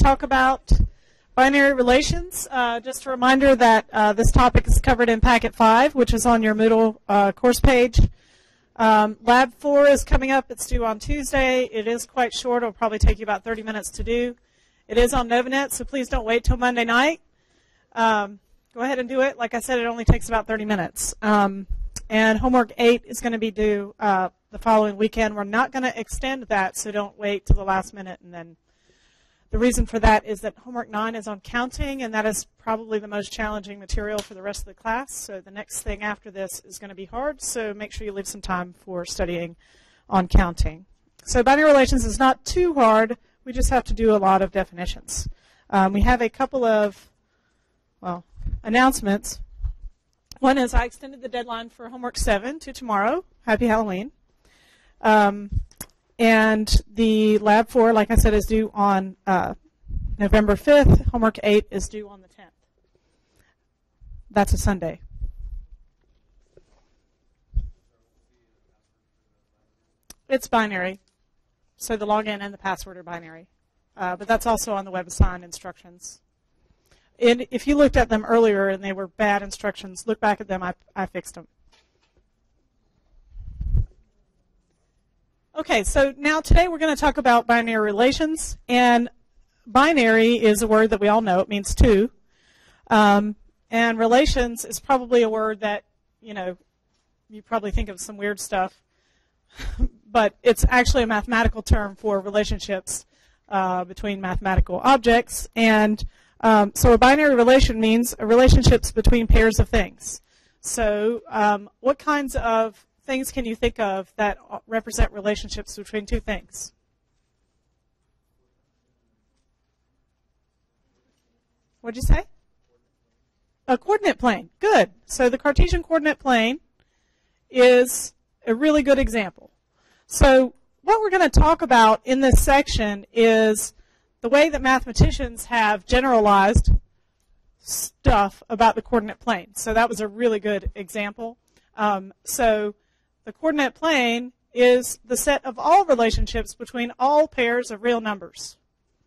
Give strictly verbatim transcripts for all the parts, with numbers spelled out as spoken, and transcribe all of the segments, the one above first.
talk about binary relations. Uh, just a reminder that uh, this topic is covered in Packet five, which is on your Moodle uh, course page. Um, Lab four is coming up. It's due on Tuesday. It is quite short. It will probably take you about thirty minutes to do. It is on Novanet, so please don't wait till Monday night. Um, go ahead and do it. Like I said, it only takes about thirty minutes. Um, and homework eight is going to be due uh, the following weekend. We're not going to extend that, so don't wait till the last minute. And then the reason for that is that homework nine is on counting, and that is probably the most challenging material for the rest of the class. So the next thing after this is going to be hard, so make sure you leave some time for studying on counting. So binary relations is not too hard. We just have to do a lot of definitions. Um, we have a couple of, well, announcements. One is I extended the deadline for homework seven to tomorrow. Happy Halloween. Um, and the lab four, like I said, is due on uh, November fifth. Homework eight is due on the tenth. That's a Sunday. It's binary. So the login and the password are binary. Uh, but that's also on the WebAssign instructions. And if you looked at them earlier and they were bad instructions, look back at them. I, I fixed them. Okay, so now today we're going to talk about binary relations. And binary is a word that we all know. It means two. Um, and relations is probably a word that, you know, you probably think of some weird stuff. But it's actually a mathematical term for relationships uh, between mathematical objects. And um, so a binary relation means relationships between pairs of things. So um, what kinds of things can you think of that represent relationships between two things? What'd you say? A coordinate plane. Good. So the Cartesian coordinate plane is a really good example. So what we're going to talk about in this section is the way that mathematicians have generalized stuff about the coordinate plane. So that was a really good example. Um, so the coordinate plane is the set of all relationships between all pairs of real numbers.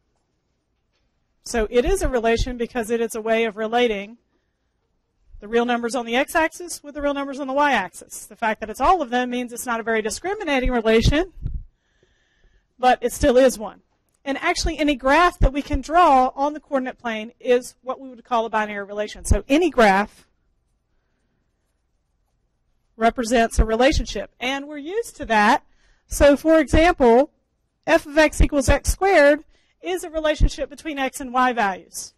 So it is a relation because it is a way of relating the real numbers on the x-axis with the real numbers on the y-axis. The fact that it's all of them means it's not a very discriminating relation, but it still is one. And actually, any graph that we can draw on the coordinate plane is what we would call a binary relation. So any graph represents a relationship, and we're used to that. So for example, f of x equals x squared is a relationship between x and y values.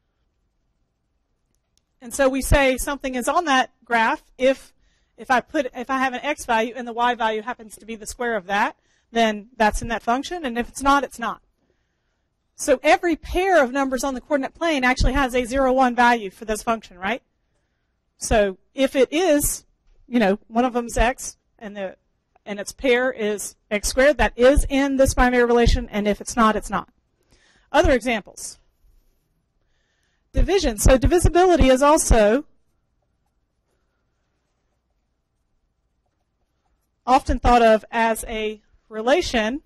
And so we say something is on that graph if if I put if I have an x value and the y value happens to be the square of that, then that's in that function, and if it's not, it's not. So every pair of numbers on the coordinate plane actually has a zero, one value for this function, right? So if it is, you know, one of them is x and the and its pair is x squared, that is in this binary relation, and if it's not, it's not. Other examples. Division. So divisibility is also often thought of as a relation.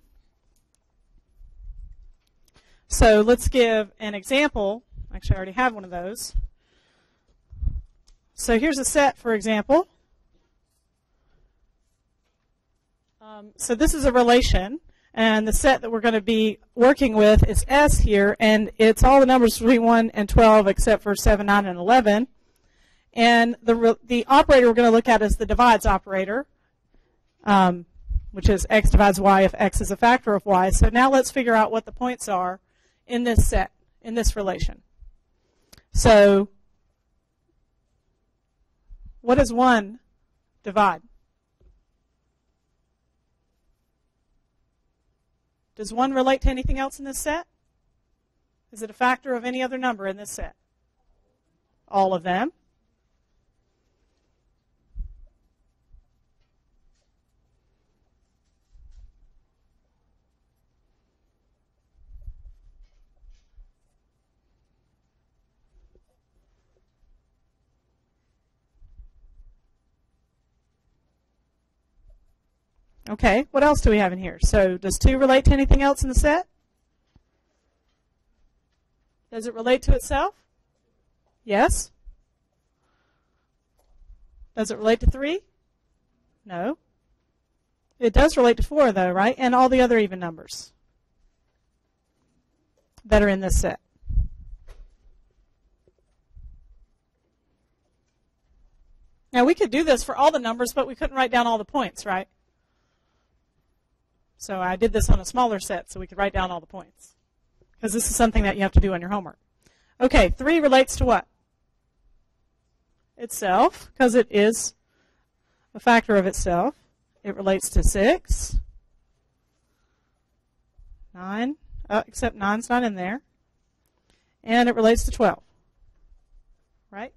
So let's give an example. Actually, I already have one of those. So here's a set, for example. Um, so this is a relation. And the set that we're going to be working with is S here, and it's all the numbers between one and twelve except for seven, nine, and eleven. And the, the operator we're going to look at is the divides operator, um, which is x divides y if x is a factor of y. So now let's figure out what the points are in this set, in this relation. So what does one divide? Does one relate to anything else in this set? Is it a factor of any other number in this set? All of them. Okay, what else do we have in here? So does two relate to anything else in the set? Does it relate to itself? Yes. Does it relate to three? No. It does relate to four, though, right? And all the other even numbers that are in this set. Now, we could do this for all the numbers, but we couldn't write down all the points, right? So I did this on a smaller set so we could write down all the points, because this is something that you have to do on your homework. Okay, three relates to what? Itself, because it is a factor of itself. It relates to six, nine, oh, except nine's not in there, and it relates to twelve, right?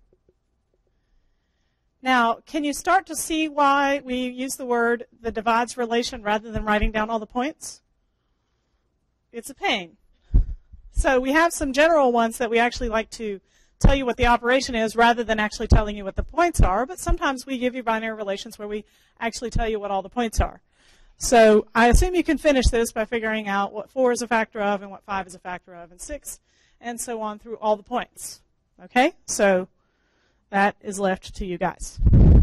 Now, can you start to see why we use the word the divides relation rather than writing down all the points? It's a pain. So we have some general ones that we actually like to tell you what the operation is rather than actually telling you what the points are, but sometimes we give you binary relations where we actually tell you what all the points are. So I assume you can finish this by figuring out what four is a factor of and what five is a factor of and six, and so on through all the points. Okay? So that is left to you guys.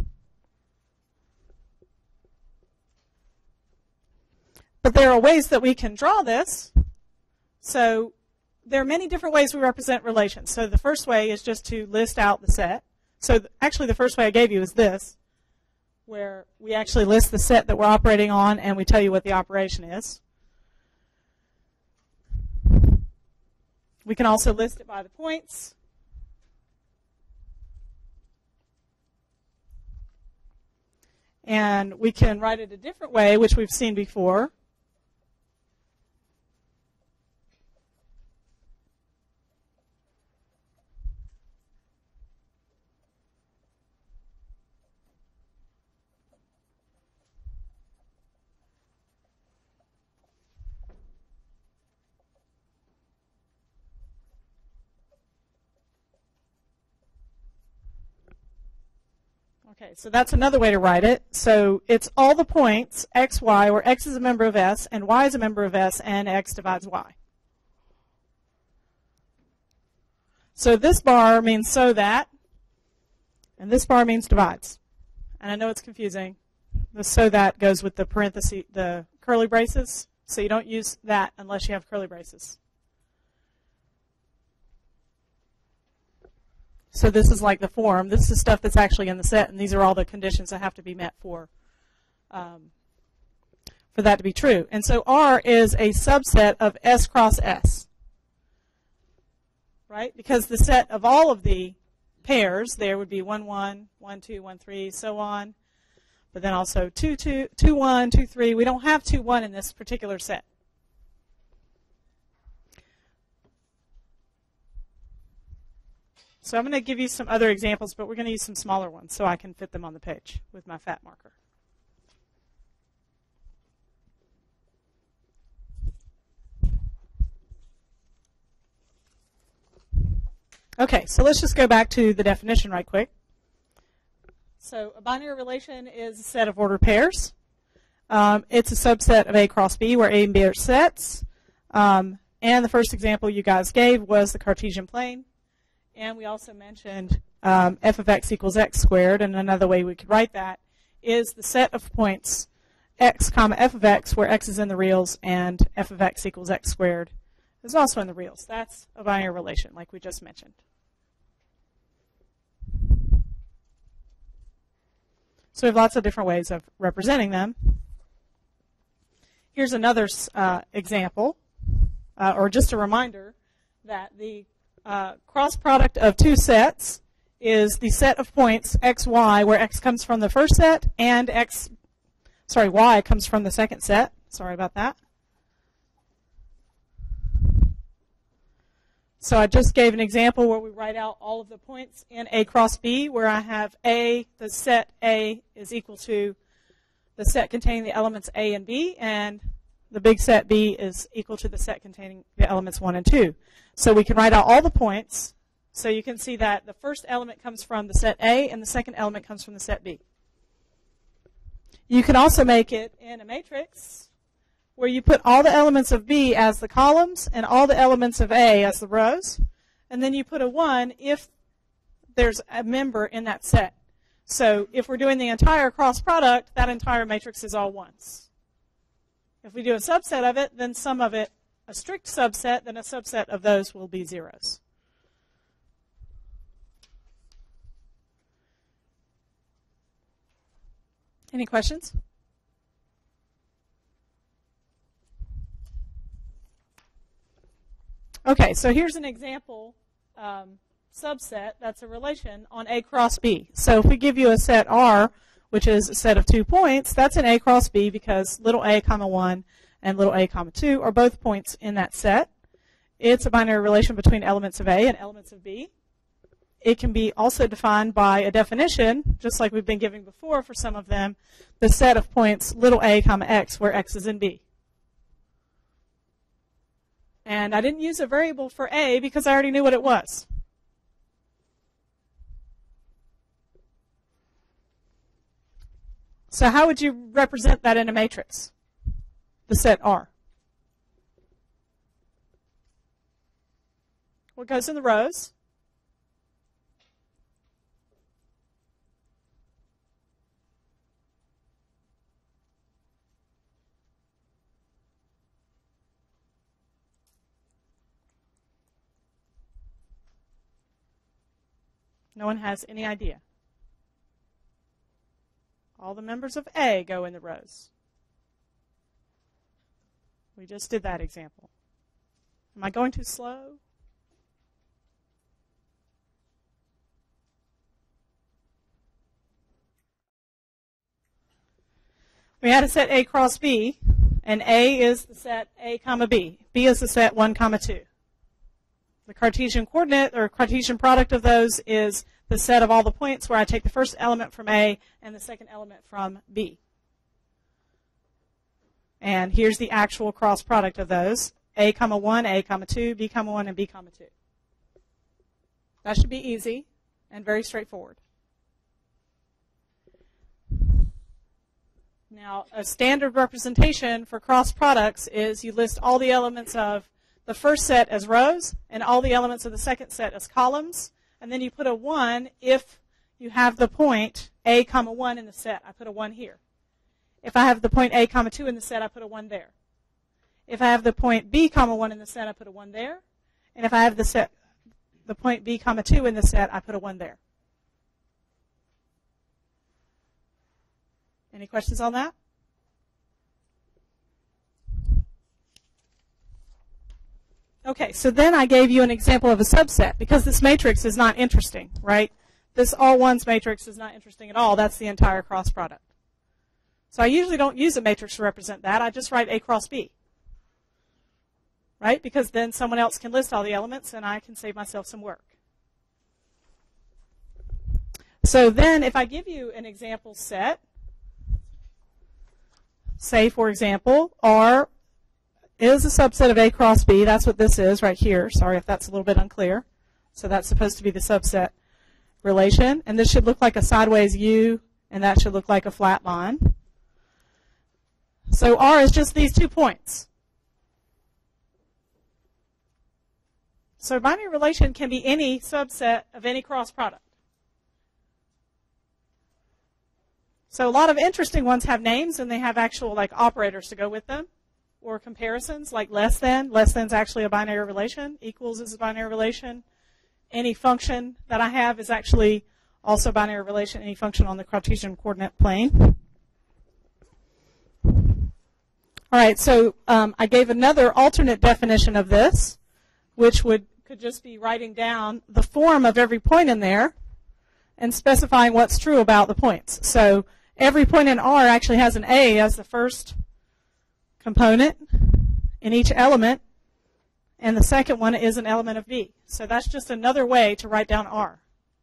But there are ways that we can draw this. So there are many different ways we represent relations. So the first way is just to list out the set. So th- actually the first way I gave you is this, where we actually list the set that we're operating on and we tell you what the operation is. We can also list it by the points. And we can write it a different way, which we've seen before. Okay, so that's another way to write it. So it's all the points, x, y, where x is a member of S, and y is a member of S, and x divides y. So this bar means so that, and this bar means divides. And I know it's confusing. The so that goes with the parenthesis, the curly braces, so you don't use that unless you have curly braces. So this is like the form. This is stuff that's actually in the set, and these are all the conditions that have to be met for um, for that to be true. And so R is a subset of S cross S, right? Because the set of all of the pairs there would be one, one, one, two, one, three, so on. But then also two, two, two, one, two, three. We don't have two, one in this particular set. So I'm going to give you some other examples, but we're going to use some smaller ones so I can fit them on the page with my fat marker. Okay, so let's just go back to the definition right quick. So a binary relation is a set of ordered pairs. Um, it's a subset of A cross B, where A and B are sets. Um, and the first example you guys gave was the Cartesian plane. And we also mentioned um, f of x equals x squared, and another way we could write that is the set of points x comma f of x, where x is in the reals, and f of x equals x squared is also in the reals. That's a binary relation, like we just mentioned. So we have lots of different ways of representing them. Here's another uh, example, uh, or just a reminder that the Uh, cross product of two sets is the set of points x, y, where x comes from the first set and x, sorry, y comes from the second set. Sorry about that. So I just gave an example where we write out all of the points in A cross B, where I have A, the set A is equal to the set containing the elements A and B, and the big set B is equal to the set containing the elements one and two. So we can write out all the points. So you can see that the first element comes from the set A and the second element comes from the set B. You can also make it in a matrix where you put all the elements of B as the columns and all the elements of A as the rows. and then you put a one if there's a member in that set. So if we're doing the entire cross product, that entire matrix is all ones. If we do a subset of it, then some of it, a strict subset, then a subset of those will be zeros. Any questions? Okay, so here's an example um, subset that's a relation on A cross B. So if we give you a set R, which is a set of two points, that's an A cross B because little a comma one and little a comma two are both points in that set. It's a binary relation between elements of A and elements of B. It can be also defined by a definition, just like we've been giving before for some of them, the set of points little a comma x where x is in B. And I didn't use a variable for A because I already knew what it was. So how would you represent that in a matrix, the set R? What goes in the rows? No one has any idea. All the members of A go in the rows. We just did that example. Am I going too slow? We had a set A cross B, and A is the set A comma B. B is the set one comma two. The Cartesian coordinate or Cartesian product of those is the set of all the points where I take the first element from A and the second element from B. And here's the actual cross product of those. A comma one, A comma two, B comma one, and B comma two. That should be easy and very straightforward. Now, a standard representation for cross products is you list all the elements of the first set as rows and all the elements of the second set as columns, and then you put a one if you have the point A comma one in the set. I put a one here. If I have the point A comma two in the set, I put a one there. If I have the point B comma one in the set, I put a one there. And if I have the set, the point B comma two in the set, I put a one there. Any questions on that? Okay, so then I gave you an example of a subset because this matrix is not interesting, right? This all ones matrix is not interesting at all. That's the entire cross product. So I usually don't use a matrix to represent that. I just write A cross B, right? Because then someone else can list all the elements and I can save myself some work. So then if I give you an example set, say, for example, R is a subset of A cross B. That's what this is right here. Sorry if that's a little bit unclear. So that's supposed to be the subset relation. And this should look like a sideways U, and that should look like a flat line. So R is just these two points. So a binary relation can be any subset of any cross product. So a lot of interesting ones have names, and they have actual like operators to go with them. Or comparisons like less than. Less than is actually a binary relation. Equals is a binary relation. Any function that I have is actually also a binary relation. Any function on the Cartesian coordinate plane. All right, so um, I gave another alternate definition of this, which would could just be writing down the form of every point in there and specifying what's true about the points. So every point in R actually has an A as the first component in each element, and the second one is an element of B. So that's just another way to write down R.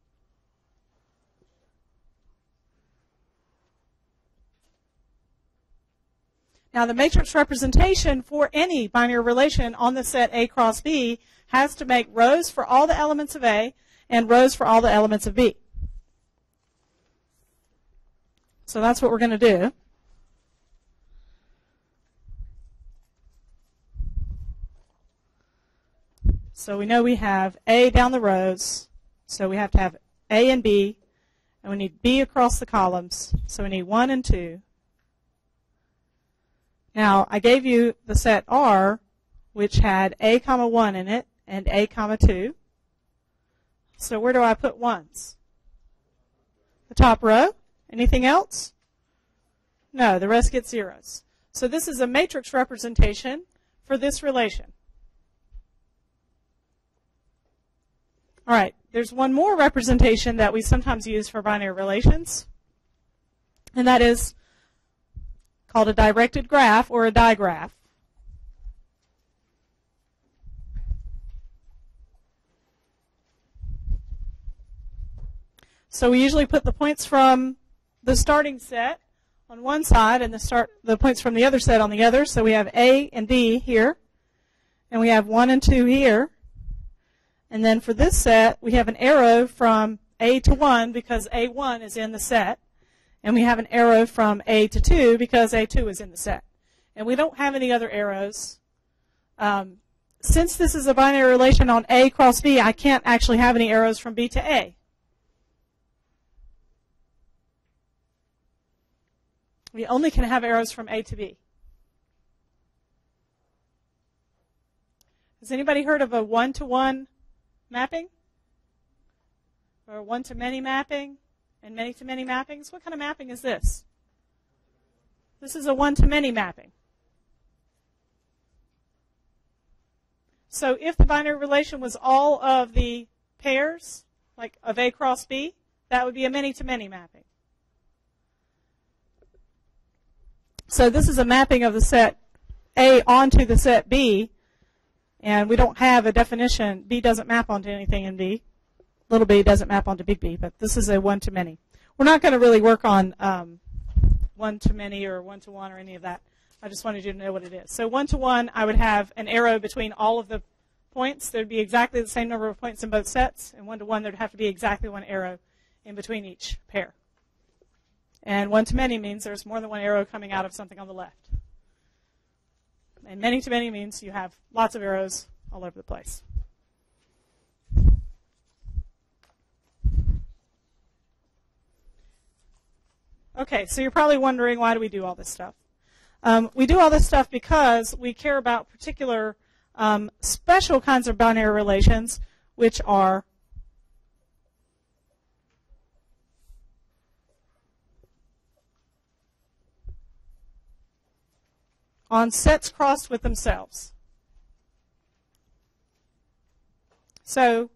Now the matrix representation for any binary relation on the set A cross B has to make rows for all the elements of A and rows for all the elements of B. So that's what we're going to do. So we know we have A down the rows, so we have to have A and B, and we need B across the columns, so we need one and two. Now, I gave you the set R, which had A comma one in it, and A comma two. So where do I put ones? The top row? Anything else? No, the rest get zeros. So this is a matrix representation for this relation. All right, there's one more representation that we sometimes use for binary relations, and that is called a directed graph or a digraph. So we usually put the points from the starting set on one side and the start the points from the other set on the other. So we have A and B here, and we have one and two here. And then for this set, we have an arrow from A to one because A one is in the set. And we have an arrow from A to two because A two is in the set. And we don't have any other arrows. Um, since this is a binary relation on A cross B, I can't actually have any arrows from B to A. We only can have arrows from A to B. Has anybody heard of a one-to-one mapping? Or one-to-many mapping? And many-to-many mappings? What kind of mapping is this? This is a one-to-many mapping. So if the binary relation was all of the pairs, like of A cross B, that would be a many-to-many mapping. So this is a mapping of the set A onto the set B, and we don't have a definition. B doesn't map onto anything in B. Little b doesn't map onto big B, but this is a one-to-many. We're not going to really work on um, one-to-many or one-to-one or any of that. I just wanted you to know what it is. So one-to-one, I would have an arrow between all of the points. There would be exactly the same number of points in both sets. And one-to-one, there would have to be exactly one arrow in between each pair. And one-to-many means there's more than one arrow coming out of something on the left. And many-to-many means you have lots of arrows all over the place. Okay, so you're probably wondering, why do we do all this stuff? Um, we do all this stuff because we care about particular um, special kinds of binary relations, which are on sets crossed with themselves. So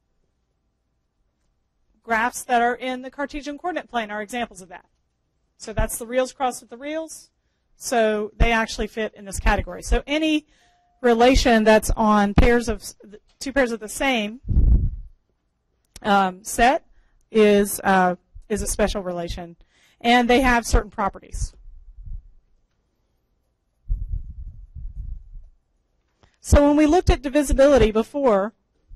graphs that are in the Cartesian coordinate plane are examples of that. So that's the reals crossed with the reals. So they actually fit in this category. So any relation that's on pairs of two pairs of the same um, set is uh, is a special relation, and they have certain properties. So when we looked at divisibility before,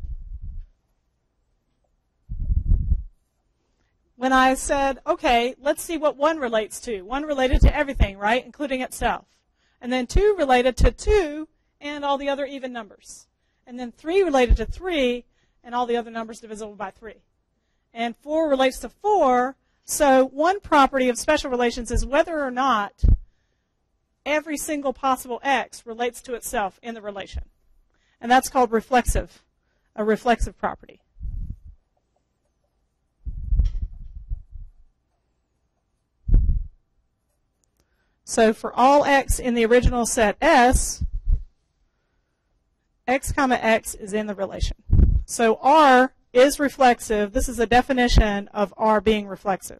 when I said, okay, let's see what one relates to. One related to everything, right, including itself. And then two related to two and all the other even numbers. And then three related to three and all the other numbers divisible by three. And four relates to four. So one property of special relations is whether or not every single possible x relates to itself in the relation. And that's called reflexive, a reflexive property. So for all x in the original set S, x comma x is in the relation. So R is reflexive. This is a definition of R being reflexive.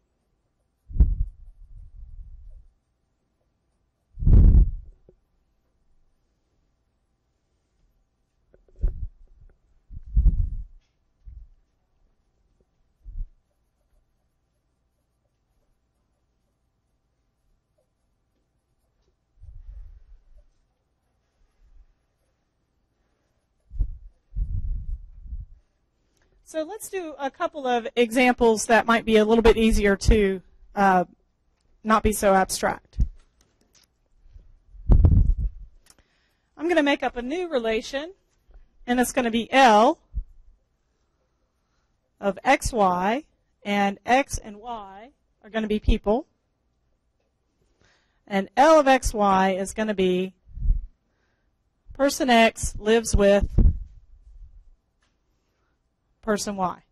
So let's do a couple of examples that might be a little bit easier to uh, not be so abstract. I'm going to make up a new relation, and it's going to be L of X Y, and X and Y are going to be people. And L of X Y is going to be person X lives with person Y.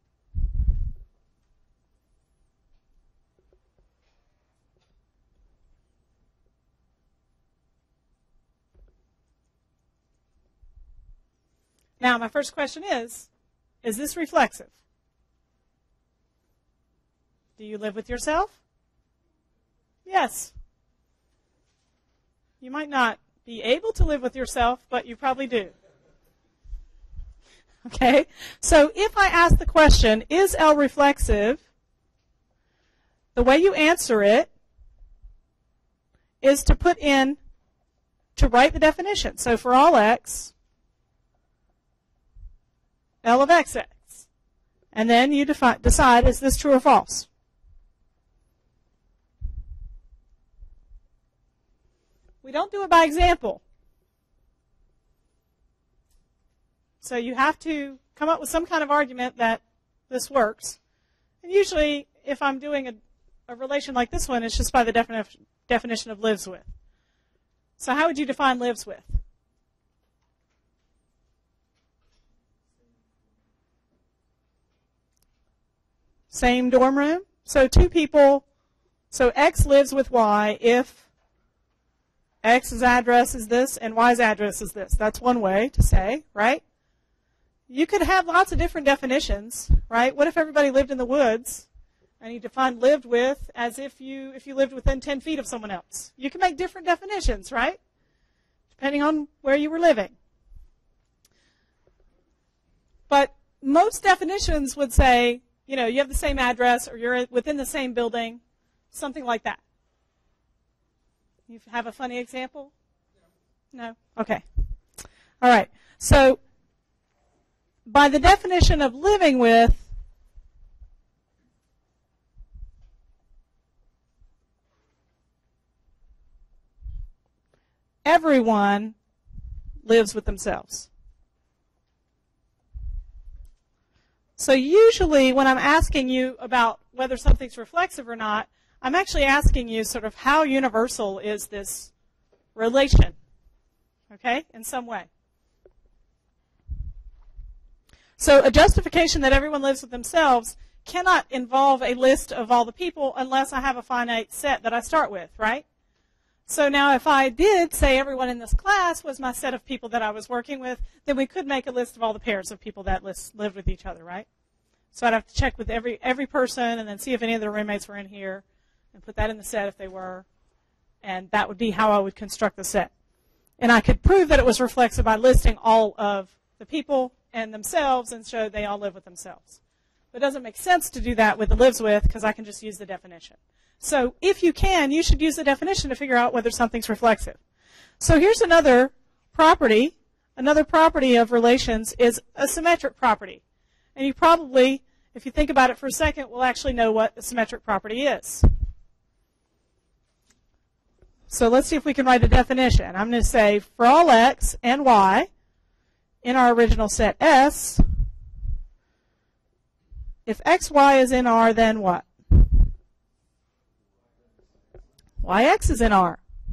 Now, my first question is, is this reflexive? Do you live with yourself? Yes. You might not be able to live with yourself, but you probably do. Okay? So if I ask the question, is L reflexive, the way you answer it is to put in, to write the definition. So for all X, L of X X. And then you defi- decide, is this true or false? We don't do it by example. So you have to come up with some kind of argument that this works. And usually, if I'm doing a, a relation like this one, it's just by the defini- definition of lives with. So how would you define lives with? Same dorm room. So two people, so X lives with Y if X's address is this and Y's address is this. That's one way to say, right? You could have lots of different definitions, right? What if everybody lived in the woods and you defined lived with as if you if you lived within ten feet of someone else? You can make different definitions, right? Depending on where you were living. But most definitions would say, you know, you have the same address or you're within the same building, something like that. You have a funny example? No? Okay. All right. So, by the definition of living with, everyone lives with themselves. So usually when I'm asking you about whether something's reflexive or not, I'm actually asking you sort of how universal is this relation, okay, in some way. So a justification that everyone lives with themselves cannot involve a list of all the people unless I have a finite set that I start with, right? So now if I did say everyone in this class was my set of people that I was working with, then we could make a list of all the pairs of people that list, lived with each other, right? So I'd have to check with every every person and then see if any of their roommates were in here and put that in the set if they were, and that would be how I would construct the set. And I could prove that it was reflexive by listing all of the people and themselves and show they all live with themselves. But it doesn't make sense to do that with the lives with because I can just use the definition. So if you can, you should use the definition to figure out whether something's reflexive. So here's another property. Another property of relations is a symmetric property. And you probably, if you think about it for a second, will actually know what a symmetric property is. So let's see if we can write a definition. I'm going to say for all X and Y in our original set S, if X Y is in R, then what? Y X is in R.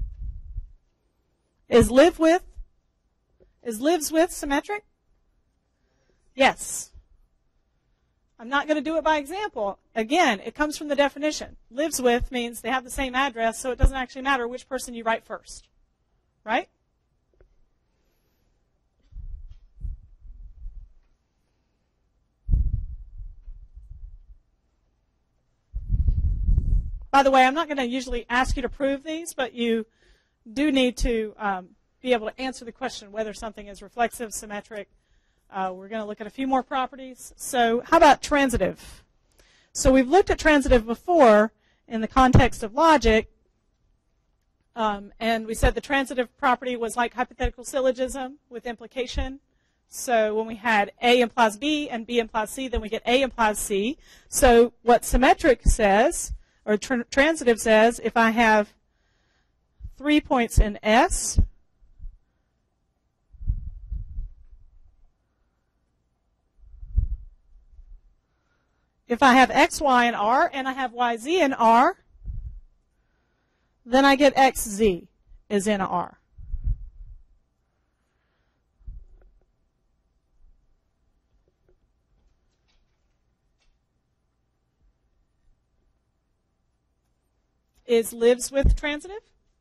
Is live with, is lives with symmetric? Yes. I'm not going to do it by example. Again, it comes from the definition. Lives with means they have the same address, so it doesn't actually matter which person you write first. Right? By the way, I'm not going to usually ask you to prove these, but you do need to um, be able to answer the question whether something is reflexive, symmetric. Uh, we're going to look at a few more properties. So how about transitive? So we've looked at transitive before in the context of logic, um, and we said the transitive property was like hypothetical syllogism with implication. So when we had A implies B and B implies C, then we get A implies C. So what symmetric says, or tr transitive says, if I have three points in S, If I have X, Y, and R, and I have Y, Z, and R, then I get X, Z is in R. Is lives with transitive?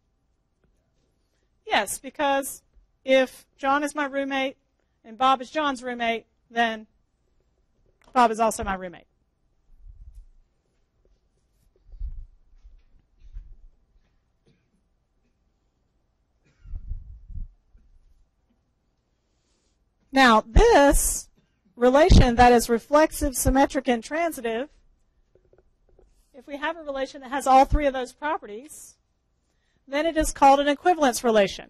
Yes, because if John is my roommate and Bob is John's roommate, then Bob is also my roommate. Now, this relation that is reflexive, symmetric, and transitive, if we have a relation that has all three of those properties, then it is called an equivalence relation.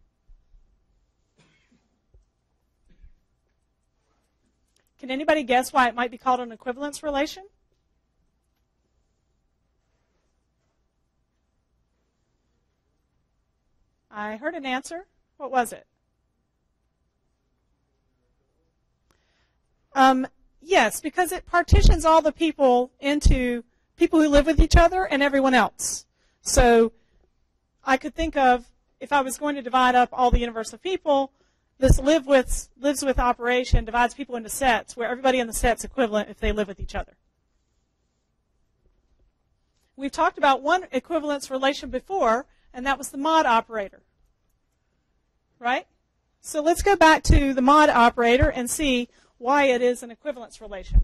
Can anybody guess why it might be called an equivalence relation? I heard an answer. What was it? Um, yes, because it partitions all the people into people who live with each other and everyone else. So I could think of, if I was going to divide up all the universe of people, this live with, lives with operation divides people into sets where everybody in the set's equivalent if they live with each other. We've talked about one equivalence relation before, and that was the mod operator. Right? So let's go back to the mod operator and see why it is an equivalence relation.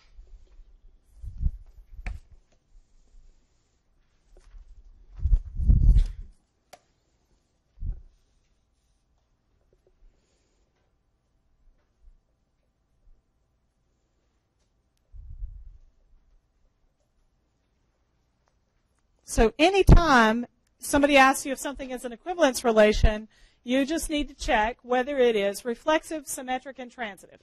So anytime somebody asks you if something is an equivalence relation, you just need to check whether it is reflexive, symmetric, and transitive.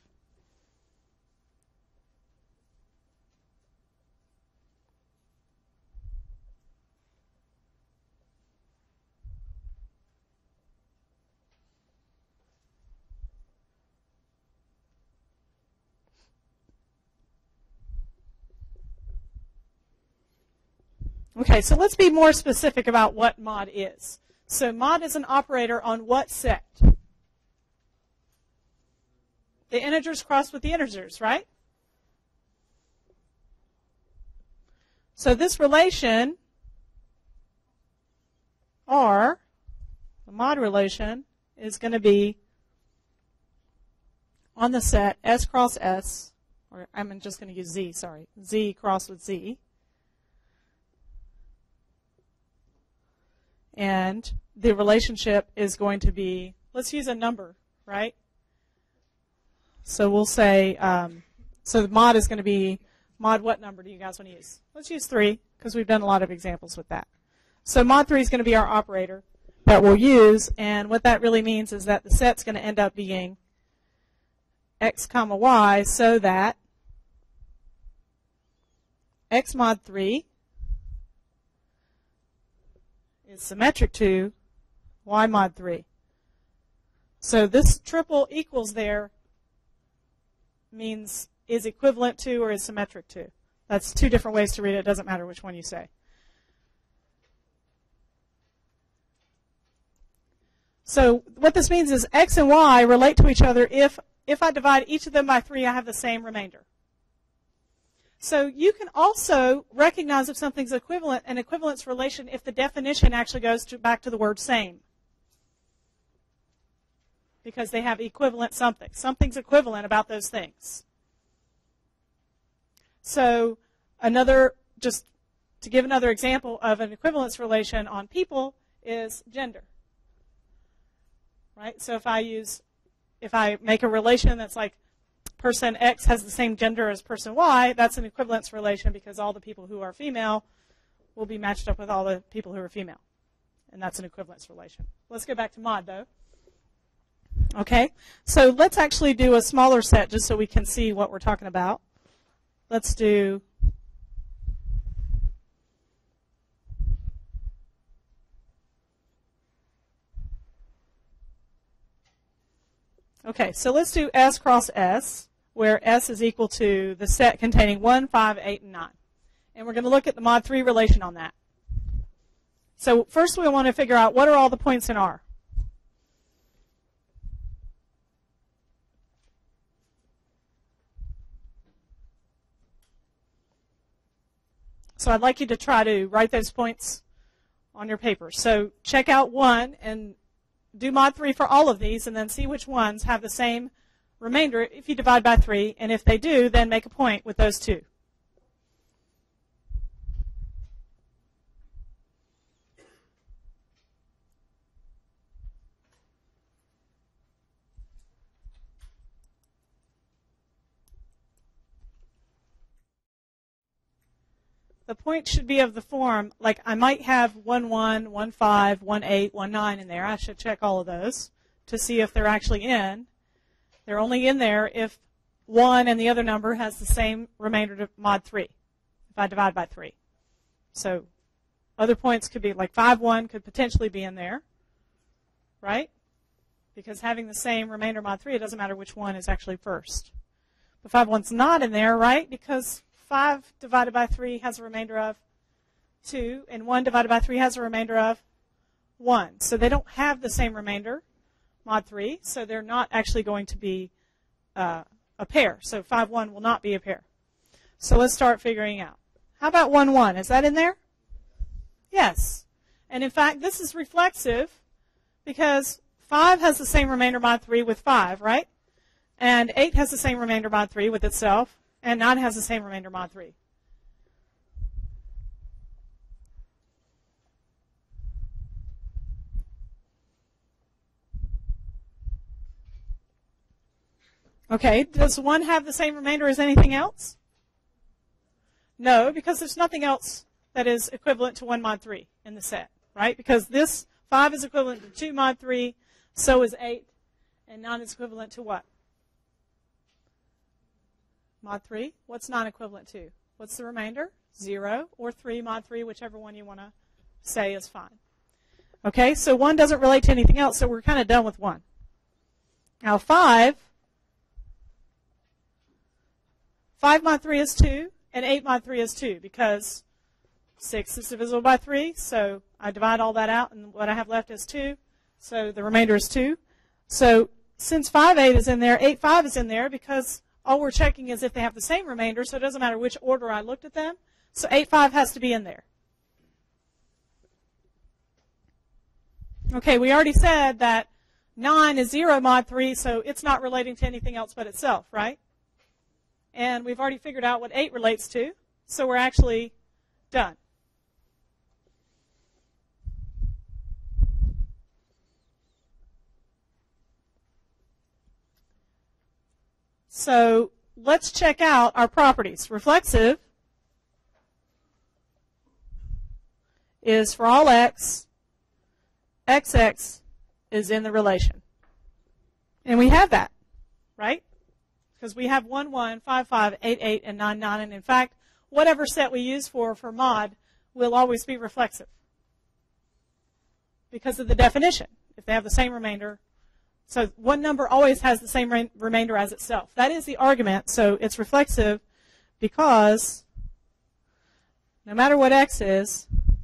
Okay, so let's be more specific about what mod is. So mod is an operator on what set? The integers crossed with the integers, right? So this relation, R, the mod relation, is going to be on the set S cross S, or I'm just going to use Z, sorry, Z crossed with Z. And the relationship is going to be, let's use a number, right? So we'll say, um, so the mod is going to be, mod what number do you guys want to use? Let's use three, because we've done a lot of examples with that. So mod three is going to be our operator that we'll use, and what that really means is that the set's going to end up being X comma Y, so that X mod three is symmetric to Y mod three. So this triple equals there means is equivalent to or is symmetric to. That's two different ways to read it. It doesn't matter which one you say. So what this means is X and Y relate to each other if, if I divide each of them by three, I have the same remainder. So you can also recognize if something's equivalent, an equivalence relation, if the definition actually goes to, back to the word same. Because they have equivalent something. Something's equivalent about those things. So another, just to give another example of an equivalence relation on people is gender. Right? So if I use, if I make a relation that's like person X has the same gender as person Y, that's an equivalence relation because all the people who are female will be matched up with all the people who are female. And that's an equivalence relation. Let's go back to mod, though. Okay, so let's actually do a smaller set just so we can see what we're talking about. Let's do Okay, so let's do S cross S. where S is equal to the set containing one, five, eight, and nine. And we're going to look at the mod three relation on that. So first we want to figure out what are all the points in R. So I'd like you to try to write those points on your paper. So check out one and do mod three for all of these and then see which ones have the same remainder if you divide by three. And if they do, then make a point with those two. The point should be of the form, like I might have one one, one five, one eight, one nine in there. I should check all of those to see if they're actually in. They're only in there if one and the other number has the same remainder to mod three, if I divide by three. So other points could be like five one could potentially be in there, right? Because having the same remainder mod three, it doesn't matter which one is actually first. But five one's not in there, right? Because five divided by three has a remainder of two, and one divided by three has a remainder of one. So they don't have the same remainder, mod three, so they're not actually going to be uh, a pair. So five one will not be a pair. So let's start figuring out. How about one one? Is that in there? Yes. And in fact, this is reflexive because five has the same remainder mod three with five, right? And eight has the same remainder mod three with itself. And nine has the same remainder mod three. Okay, does one have the same remainder as anything else? No, because there's nothing else that is equivalent to one mod three in the set, right? Because this five is equivalent to two mod three, so is eight, and nine is equivalent to what? Mod three. What's nine equivalent to? What's the remainder? zero or three mod three, whichever one you want to say is fine. Okay, so one doesn't relate to anything else, so we're kind of done with one. Now five, five mod three is two, and eight mod three is two, because six is divisible by three, so I divide all that out, and what I have left is two, so the remainder is two. So since five eight is in there, eight five is in there, because all we're checking is if they have the same remainder, so it doesn't matter which order I looked at them. So eight five has to be in there. Okay, we already said that nine is zero mod three, so it's not relating to anything else but itself, right? And we've already figured out what eight relates to, so we're actually done. So let's check out our properties. Reflexive is for all x, xx is in the relation. And we have that, right? Because we have one one, five five, eight eight, and nine nine. And in fact, whatever set we use for, for mod will always be reflexive because of the definition. If they have the same remainder, so one number always has the same re remainder as itself. That is the argument. So it's reflexive because no matter what x is,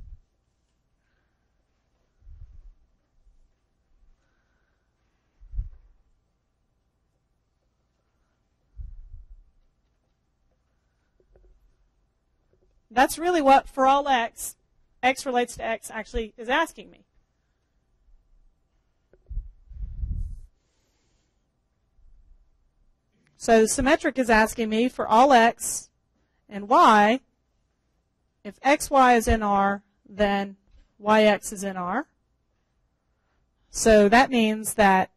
that's really what for all x, x relates to x actually is asking me. So the symmetric is asking me for all x and y, if xy is in R, then yx is in R. So that means that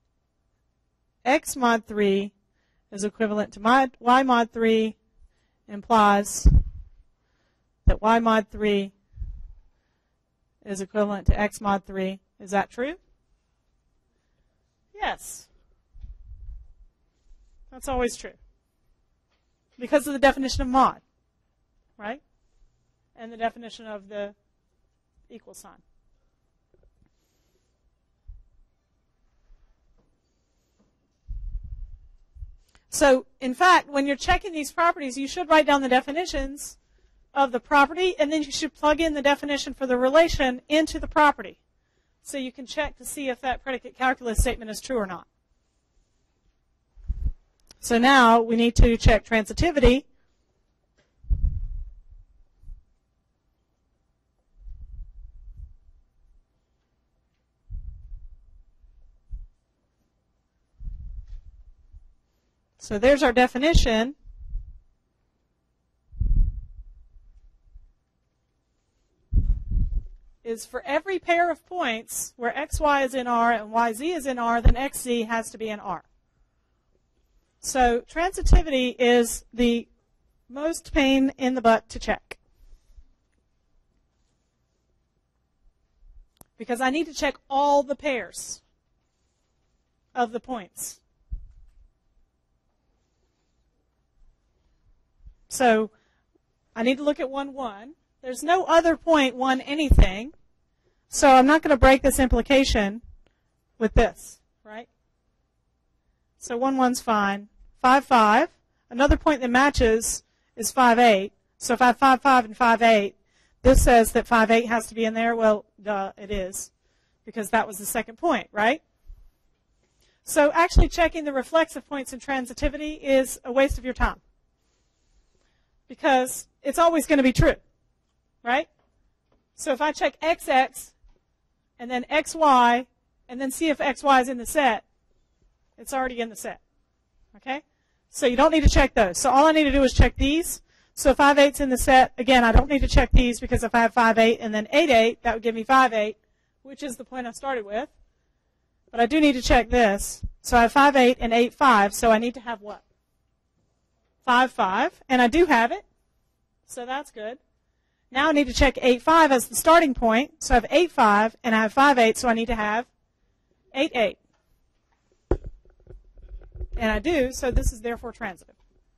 x mod three is equivalent to mod, y mod three implies that y mod three is equivalent to x mod three. Is that true? Yes. That's always true. Because of the definition of mod, right? And the definition of the equal sign. So, in fact, when you're checking these properties, you should write down the definitions of the property, and then you should plug in the definition for the relation into the property. So you can check to see if that predicate calculus statement is true or not. So now we need to check transitivity. So there's our definition. Is for every pair of points where xy is in R and yz is in R, then xz has to be in R. So transitivity is the most pain in the butt to check. Because I need to check all the pairs of the points. So I need to look at one, one. There's no other point, one, anything. So I'm not going to break this implication with this, right? So one, one's fine. five, five. Another point that matches is five, eight. So if I have five, five, and five, eight, this says that five, eight has to be in there. Well, duh, it is, because that was the second point, right? So actually checking the reflexive points in transitivity is a waste of your time, because it's always going to be true, right? So if I check X X and then X Y and then see if X Y is in the set, it's already in the set, okay? So you don't need to check those. So all I need to do is check these. So five, eight's in the set. Again, I don't need to check these, because if I have five, eight and then eight, eight, that would give me five, eight, which is the point I started with. But I do need to check this. So I have five, eight and eight, five, so I need to have what? five, five, and I do have it, so that's good. Now I need to check eight, five as the starting point, so I have eight, five, and I have five, eight, so I need to have eight, eight. And I do, so this is therefore transitive.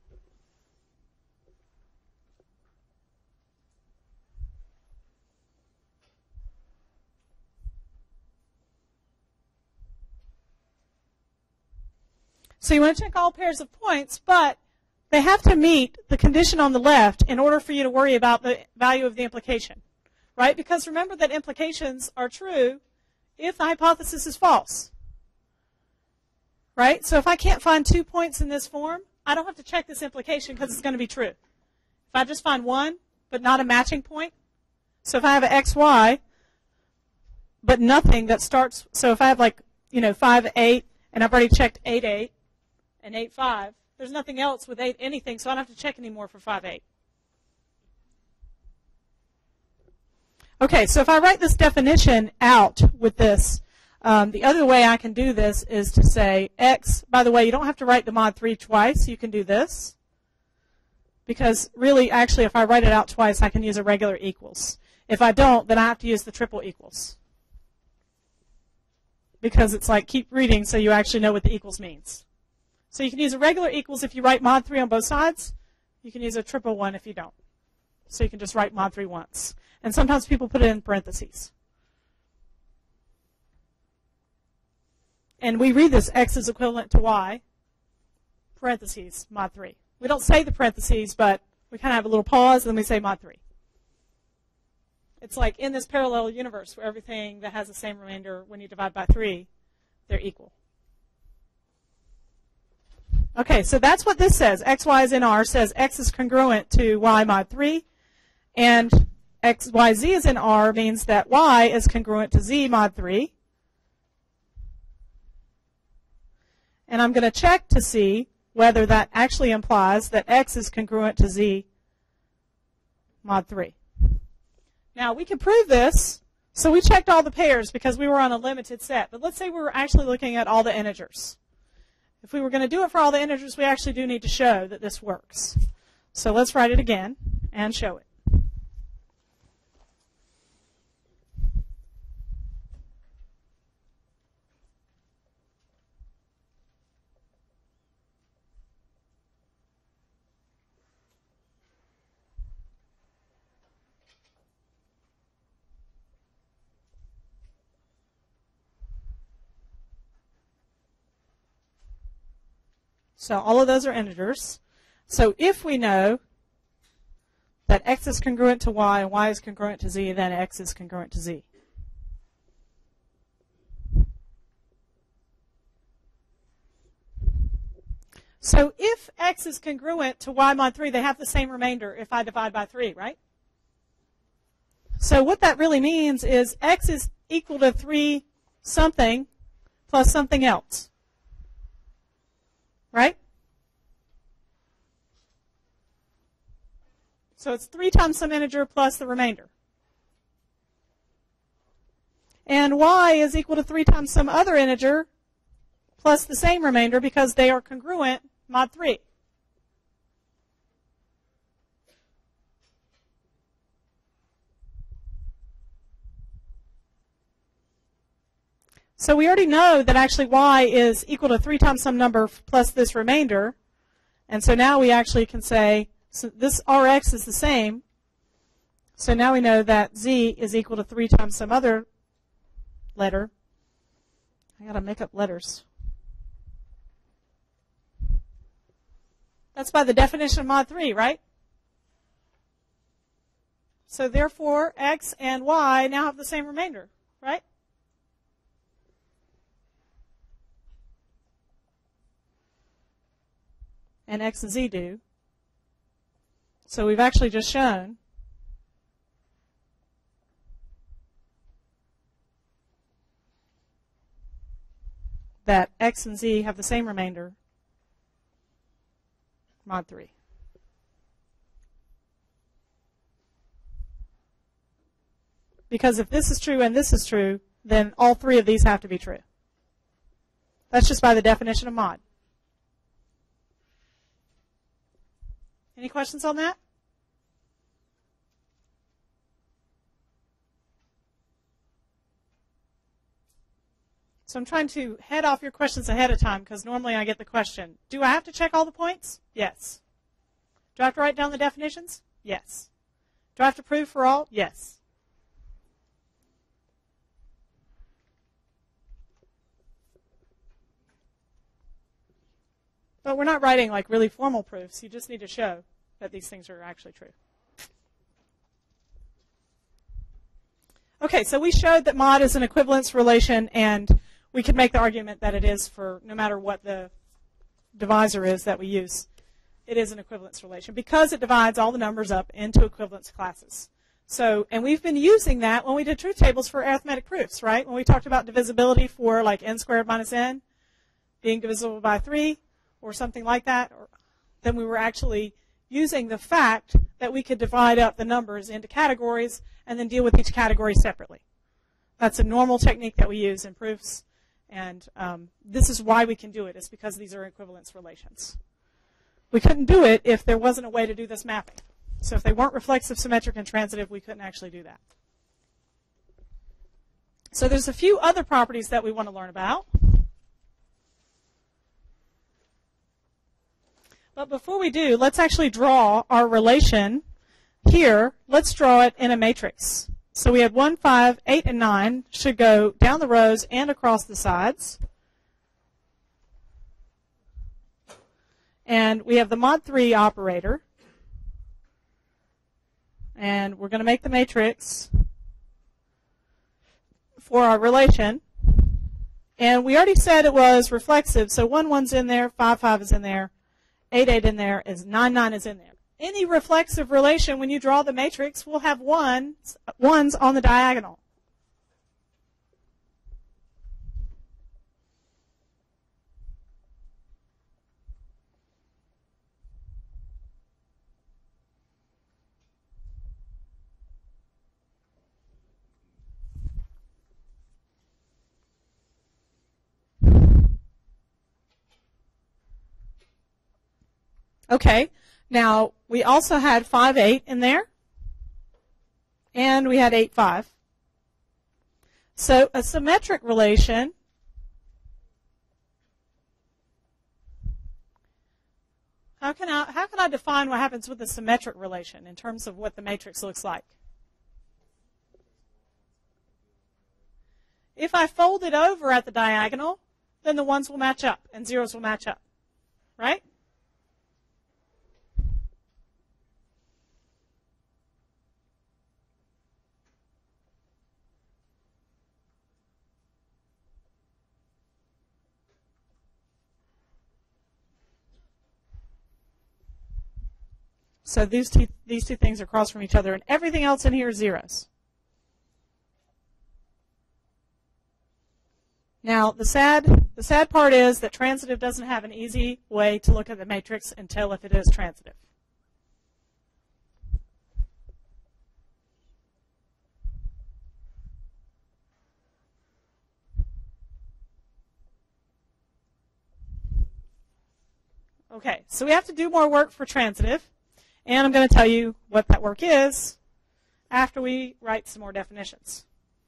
So you want to check all pairs of points, but they have to meet the condition on the left in order for you to worry about the value of the implication, right? Because remember that implications are true if the hypothesis is false, right? So if I can't find two points in this form, I don't have to check this implication, because it's going to be true. If I just find one, but not a matching point, so if I have an X Y, but nothing that starts, so if I have like, you know, five, eight, and I've already checked eight, eight, and eight, five, there's nothing else with eight anything, so I don't have to check anymore for five, eight. Okay, so if I write this definition out with this, um, the other way I can do this is to say x, by the way, you don't have to write the mod three twice, you can do this. Because really, actually, if I write it out twice, I can use a regular equals. If I don't, then I have to use the triple equals. Because it's like keep reading so you actually know what the equals means. So you can use a regular equals if you write mod three on both sides. You can use a triple one if you don't. So you can just write mod three once. And sometimes people put it in parentheses. And we read this x is equivalent to y, parentheses, mod three. We don't say the parentheses, but we kind of have a little pause, and then we say mod three. It's like in this parallel universe where everything that has the same remainder, when you divide by three, they're equal. Okay, so that's what this says. X, Y is in R, says x is congruent to y mod three, and x, y, z is in R means that y is congruent to z mod three. And I'm going to check to see whether that actually implies that x is congruent to z mod three. Now, we can prove this. So we checked all the pairs because we were on a limited set. But let's say we were actually looking at all the integers. If we were going to do it for all the integers, we actually do need to show that this works. So let's write it again and show it. So all of those are integers. So if we know that x is congruent to y and y is congruent to z, then x is congruent to z. So if x is congruent to y mod three, they have the same remainder if I divide by three, right? So what that really means is x is equal to three something plus something else, right? So it's three times some integer plus the remainder. And y is equal to three times some other integer plus the same remainder because they are congruent mod three. So we already know that actually y is equal to three times some number plus this remainder. And so now we actually can say, so this Rx is the same. So now we know that z is equal to three times some other letter. I got to make up letters. That's by the definition of mod three, right? So therefore, x and y now have the same remainder, right? And x and z do. So we've actually just shown that x and z have the same remainder, mod three. Because if this is true and this is true, then all three of these have to be true. That's just by the definition of mod. Any questions on that? So I'm trying to head off your questions ahead of time because normally I get the question, do I have to check all the points? Yes. Do I have to write down the definitions? Yes. Do I have to prove for all? Yes. But we're not writing like really formal proofs. You just need to show that these things are actually true. Okay, so we showed that mod is an equivalence relation, and we could make the argument that it is for no matter what the divisor is that we use. It is an equivalence relation because it divides all the numbers up into equivalence classes. So, and we've been using that when we did truth tables for arithmetic proofs, right? When we talked about divisibility for like n squared minus n being divisible by three or something like that, or, then we were actually using the fact that we could divide up the numbers into categories and then deal with each category separately. That's a normal technique that we use in proofs, and um, this is why we can do it. It's because these are equivalence relations. We couldn't do it if there wasn't a way to do this mapping. So if they weren't reflexive, symmetric, and transitive, we couldn't actually do that. So there's a few other properties that we want to learn about. But before we do, let's actually draw our relation here. Let's draw it in a matrix. So we had one, five, eight, and nine should go down the rows and across the sides. And we have the mod three operator. And we're going to make the matrix for our relation. And we already said it was reflexive, so one, one's in there, five, five is in there. eight, eight in there, is nine, nine is in there. Any reflexive relation, when you draw the matrix, will have ones, ones on the diagonal. Okay, now we also had five, eight in there, and we had eight, five. So a symmetric relation how can I how can I define what happens with a symmetric relation in terms of what the matrix looks like? If I fold it over at the diagonal, then the ones will match up and zeros will match up, right? So these two, these two things are across from each other, and everything else in here is zeros. Now, the sad, the sad part is that transitive doesn't have an easy way to look at the matrix and tell if it is transitive. Okay, so we have to do more work for transitive. And I'm going to tell you what that work is after we write some more definitions.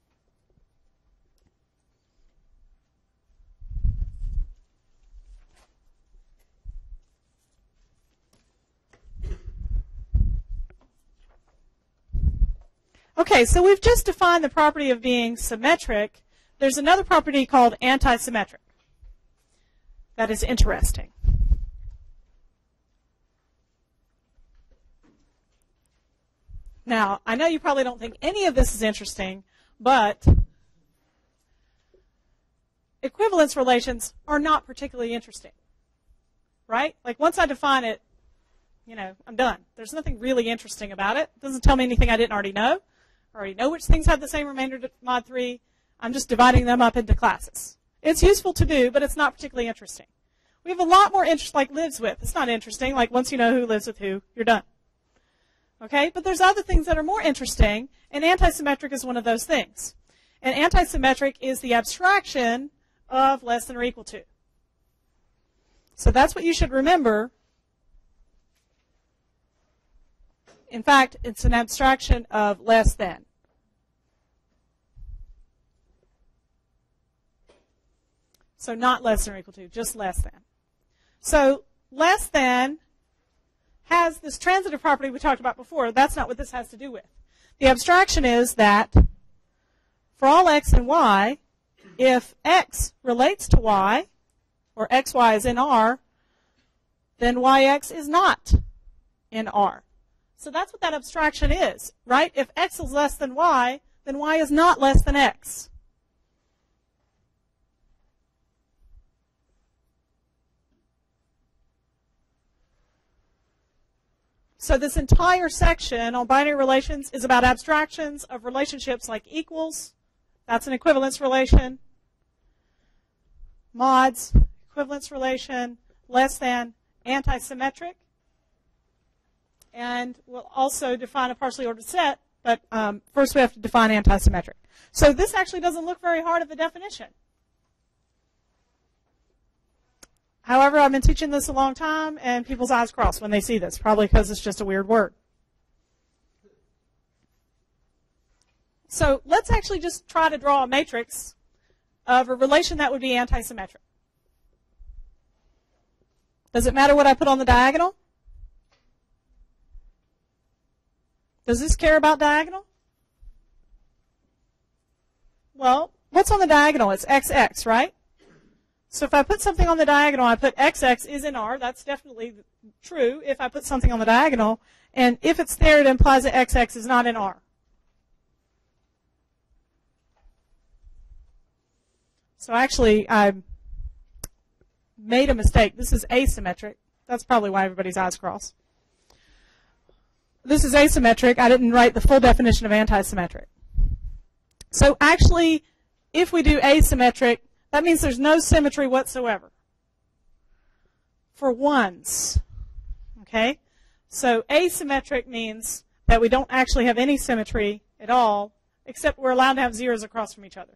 Okay, so we've just defined the property of being symmetric. There's another property called antisymmetric. That is interesting. Now, I know you probably don't think any of this is interesting, but equivalence relations are not particularly interesting, right? Like once I define it, you know, I'm done. There's nothing really interesting about it. It doesn't tell me anything I didn't already know. I already know which things have the same remainder to mod three. I'm just dividing them up into classes. It's useful to do, but it's not particularly interesting. We have a lot more interest like lives with. It's not interesting. Like once you know who lives with who, you're done. Okay, but there's other things that are more interesting, and antisymmetric is one of those things. And antisymmetric is the abstraction of less than or equal to. So that's what you should remember. In fact, it's an abstraction of less than. So not less than or equal to, just less than. So less than has this transitive property we talked about before. That's not what this has to do with. The abstraction is that for all x and y, if x relates to y, or xy is in R, then yx is not in R. So that's what that abstraction is, right? If x is less than y, then y is not less than x. So this entire section on binary relations is about abstractions of relationships like equals. That's an equivalence relation. Mods, equivalence relation, less than, antisymmetric. And we'll also define a partially ordered set, but um, first we have to define antisymmetric. So this actually doesn't look very hard of a definition. However, I've been teaching this a long time, and people's eyes cross when they see this, probably because it's just a weird word. So let's actually just try to draw a matrix of a relation that would be antisymmetric. Does it matter what I put on the diagonal? Does this care about diagonal? Well, what's on the diagonal? It's x x, right? So if I put something on the diagonal, I put x x is in R. That's definitely true if I put something on the diagonal. And if it's there, it implies that x x is not in R. So actually, I made a mistake. This is asymmetric. That's probably why everybody's eyes cross. This is asymmetric. I didn't write the full definition of antisymmetric. So actually, if we do asymmetric, that means there's no symmetry whatsoever for ones. Okay? So asymmetric means that we don't actually have any symmetry at all, except we're allowed to have zeros across from each other.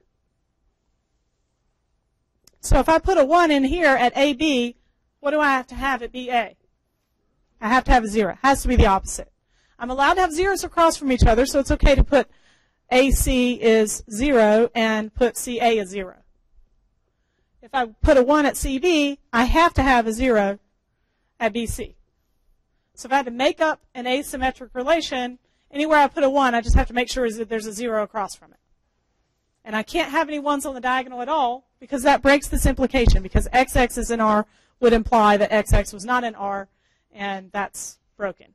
So if I put a one in here at A B, what do I have to have at B A? I have to have a zero. It has to be the opposite. I'm allowed to have zeros across from each other, so it's okay to put A C is zero and put C A as zero. If I put a one at C B, I have to have a zero at B C. So if I had to make up an asymmetric relation, anywhere I put a one, I just have to make sure that there's a zero across from it. And I can't have any ones on the diagonal at all because that breaks this implication because x x is in R, would imply that X X was not in R, and that's broken.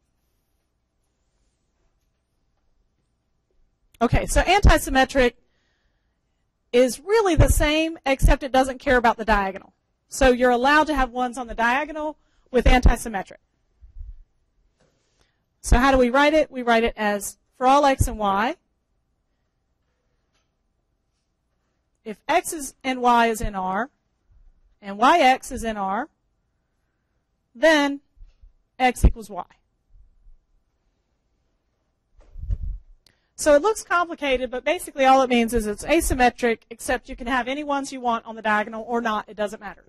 Okay, so antisymmetric is really the same, except it doesn't care about the diagonal. So you're allowed to have ones on the diagonal with antisymmetric. So how do we write it? We write it as for all x and y, if x is and y is in R, and yx is in R, then x equals y. So it looks complicated, but basically all it means is it's asymmetric, except you can have any ones you want on the diagonal or not. It doesn't matter.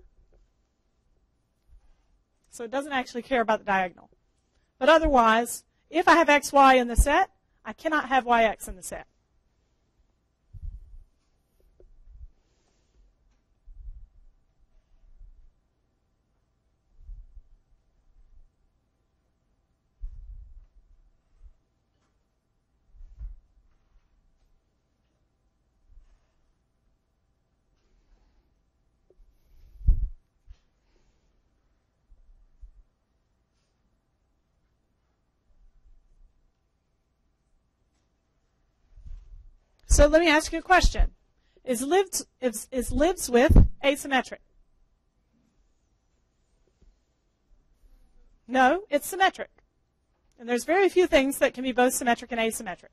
So it doesn't actually care about the diagonal. But otherwise, if I have xy in the set, I cannot have yx in the set. So let me ask you a question. Is lives, is, is lives with asymmetric? No, it's symmetric. And there's very few things that can be both symmetric and asymmetric.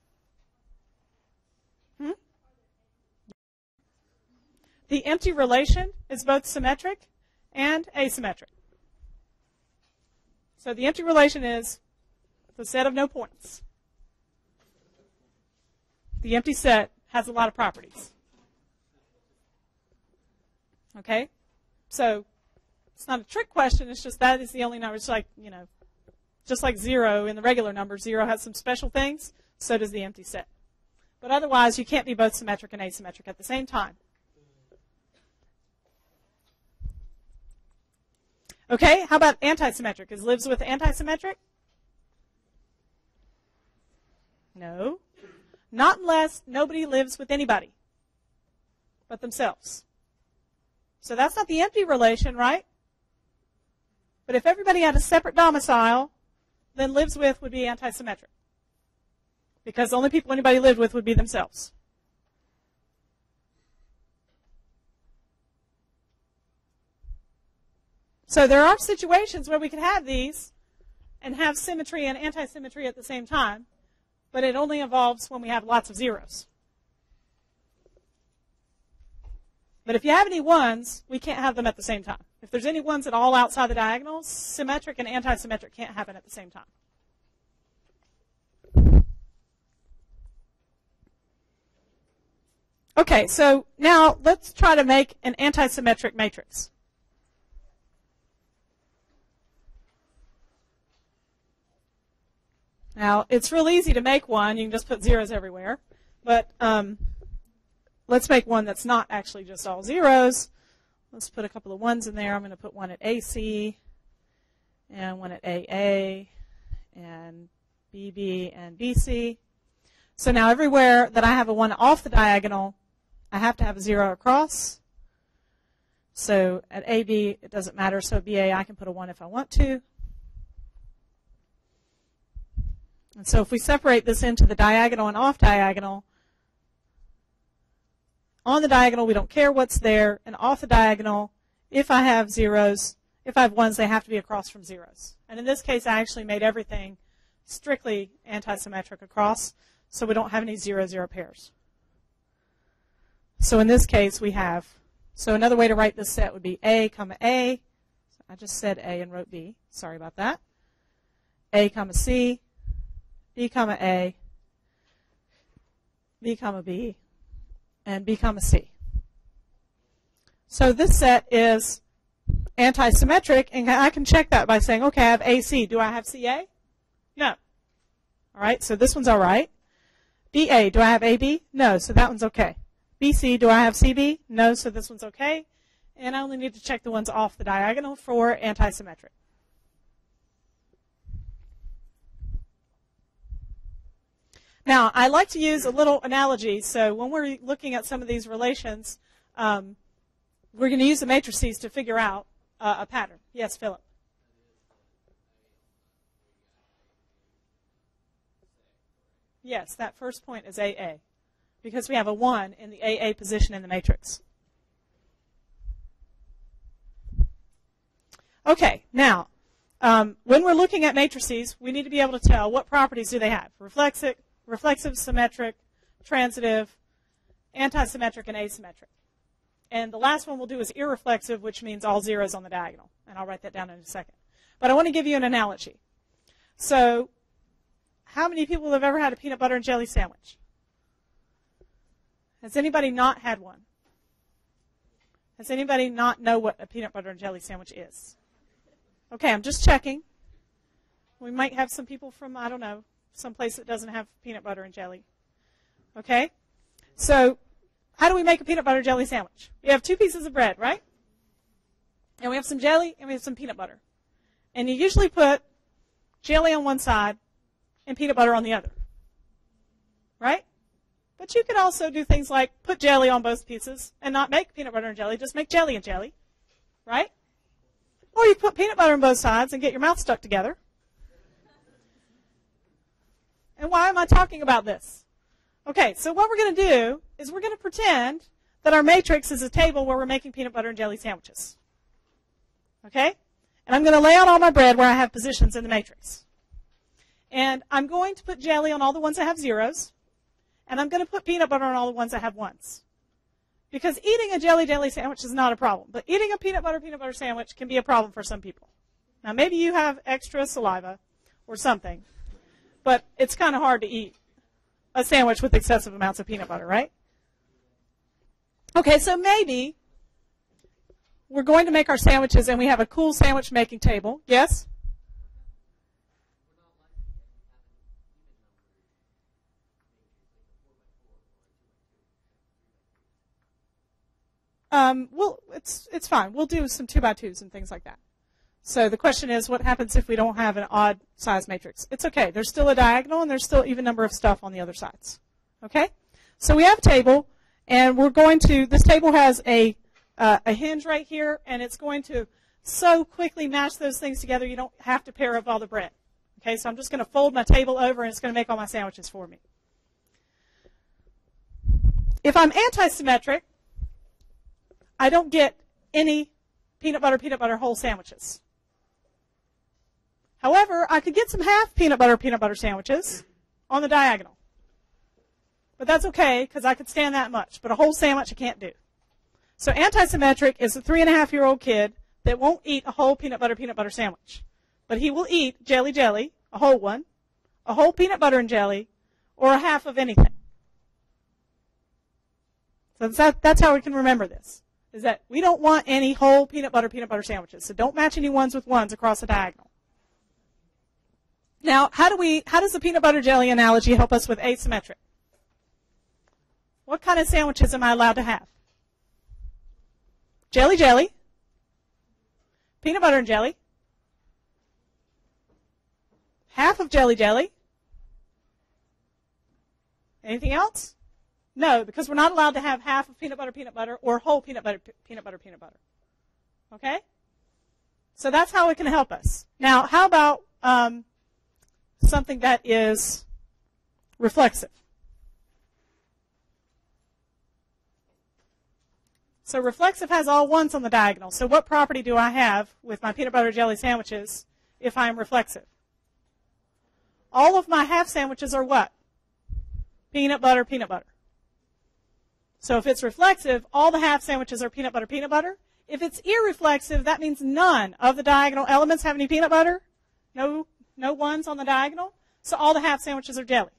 Hmm? The empty relation is both symmetric and asymmetric. So the empty relation is the set of no points. The empty set has a lot of properties. Okay? So it's not a trick question. It's just that is the only number. It's like, you know, just like zero in the regular number. Zero has some special things. So does the empty set. But otherwise, you can't be both symmetric and asymmetric at the same time. Okay? How about antisymmetric? Is lives with antisymmetric? No. Not unless nobody lives with anybody but themselves. So that's not the empty relation, right? But if everybody had a separate domicile, then lives with would be antisymmetric. Because the only people anybody lived with would be themselves. So there are situations where we can have these and have symmetry and antisymmetry at the same time. But it only involves when we have lots of zeros. But if you have any ones, we can't have them at the same time. If there's any ones at all outside the diagonals, symmetric and antisymmetric can't happen at the same time. Okay, so now let's try to make an antisymmetric matrix. Now, it's real easy to make one. You can just put zeros everywhere. But um, let's make one that's not actually just all zeros. Let's put a couple of ones in there. I'm going to put one at A C, and one at A A, and B B, and B C. So now everywhere that I have a one off the diagonal, I have to have a zero across. So at A B, it doesn't matter. So at B A, I can put a one if I want to. And so if we separate this into the diagonal and off diagonal, on the diagonal we don't care what's there, and off the diagonal, if I have zeros, if I have ones, they have to be across from zeros. And in this case, I actually made everything strictly antisymmetric across, so we don't have any zero, zero pairs. So in this case, we have, so another way to write this set would be A, comma A. I just said A and wrote B. Sorry about that. A, comma C. B comma A, B comma B, and B comma C. So this set is antisymmetric, and I can check that by saying, okay, I have A C. Do I have C A? No. All right, so this one's all right. B A, do I have A B? No, so that one's okay. B C, do I have C B? No, so this one's okay. And I only need to check the ones off the diagonal for antisymmetric. Now, I like to use a little analogy. So when we're looking at some of these relations, um, we're going to use the matrices to figure out uh, a pattern. Yes, Philip. Yes, that first point is A A, because we have a one in the A A position in the matrix. Okay, now, um, when we're looking at matrices, we need to be able to tell what properties do they have. Reflexive, reflexive, symmetric, transitive, antisymmetric, and asymmetric. And the last one we'll do is irreflexive, which means all zeros on the diagonal. And I'll write that down in a second. But I want to give you an analogy. So, how many people have ever had a peanut butter and jelly sandwich? Has anybody not had one? Does anybody not know what a peanut butter and jelly sandwich is? Okay, I'm just checking. We might have some people from, I don't know, some place that doesn't have peanut butter and jelly. Okay? So, how do we make a peanut butter jelly sandwich? We have two pieces of bread, right? And we have some jelly and we have some peanut butter. And you usually put jelly on one side and peanut butter on the other. Right? But you could also do things like put jelly on both pieces and not make peanut butter and jelly, just make jelly and jelly. Right? Or you put peanut butter on both sides and get your mouth stuck together. And why am I talking about this? Okay, so what we're going to do is we're going to pretend that our matrix is a table where we're making peanut butter and jelly sandwiches. Okay? And I'm going to lay out all my bread where I have positions in the matrix. And I'm going to put jelly on all the ones that have zeros. And I'm going to put peanut butter on all the ones that have ones. Because eating a jelly jelly sandwich is not a problem. But eating a peanut butter peanut butter sandwich can be a problem for some people. Now, maybe you have extra saliva or something. But it's kind of hard to eat a sandwich with excessive amounts of peanut butter, right? Okay, so maybe we're going to make our sandwiches and we have a cool sandwich making table. Yes? Um, well, it's it's fine. We'll do some two by twos and things like that. So the question is, what happens if we don't have an odd size matrix? It's okay. There's still a diagonal, and there's still even number of stuff on the other sides. Okay? So we have a table, and we're going to, this table has a, uh, a hinge right here, and it's going to so quickly match those things together you don't have to pair up all the bread. Okay, so I'm just going to fold my table over, and it's going to make all my sandwiches for me. If I'm anti-symmetric, I don't get any peanut butter, peanut butter whole sandwiches. However, I could get some half peanut butter, peanut butter sandwiches on the diagonal. But that's okay, because I could stand that much. But a whole sandwich I can't do. So anti-symmetric is a three and a half year old kid that won't eat a whole peanut butter, peanut butter sandwich. But he will eat jelly jelly, a whole one, a whole peanut butter and jelly, or a half of anything. So that, that's how we can remember this, is that we don't want any whole peanut butter, peanut butter sandwiches. So don't match any ones with ones across the diagonal. Now, how do we, how does the peanut butter jelly analogy help us with asymmetric? What kind of sandwiches am I allowed to have? Jelly jelly, peanut butter and jelly, half of jelly jelly. Anything else? No, because we're not allowed to have half of peanut butter, peanut butter, or whole peanut butter, peanut butter, peanut butter. Okay? So that's how it can help us. Now, how about um, something that is reflexive? So reflexive has all ones on the diagonal. So what property do I have with my peanut butter jelly sandwiches if I'm reflexive? All of my half sandwiches are what? Peanut butter, peanut butter. So if it's reflexive, all the half sandwiches are peanut butter, peanut butter. If it's irreflexive, that means none of the diagonal elements have any peanut butter. No, no ones on the diagonal. So all the half sandwiches are jelly.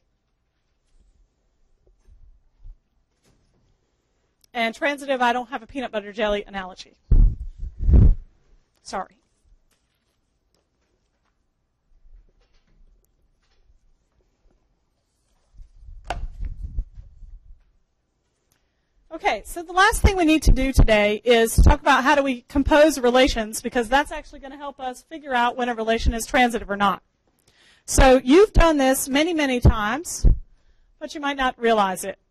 And transitive, I don't have a peanut butter jelly analogy. Sorry. Okay, so the last thing we need to do today is talk about how do we compose relations, because that's actually going to help us figure out when a relation is transitive or not. So you've done this many, many times, but you might not realize it.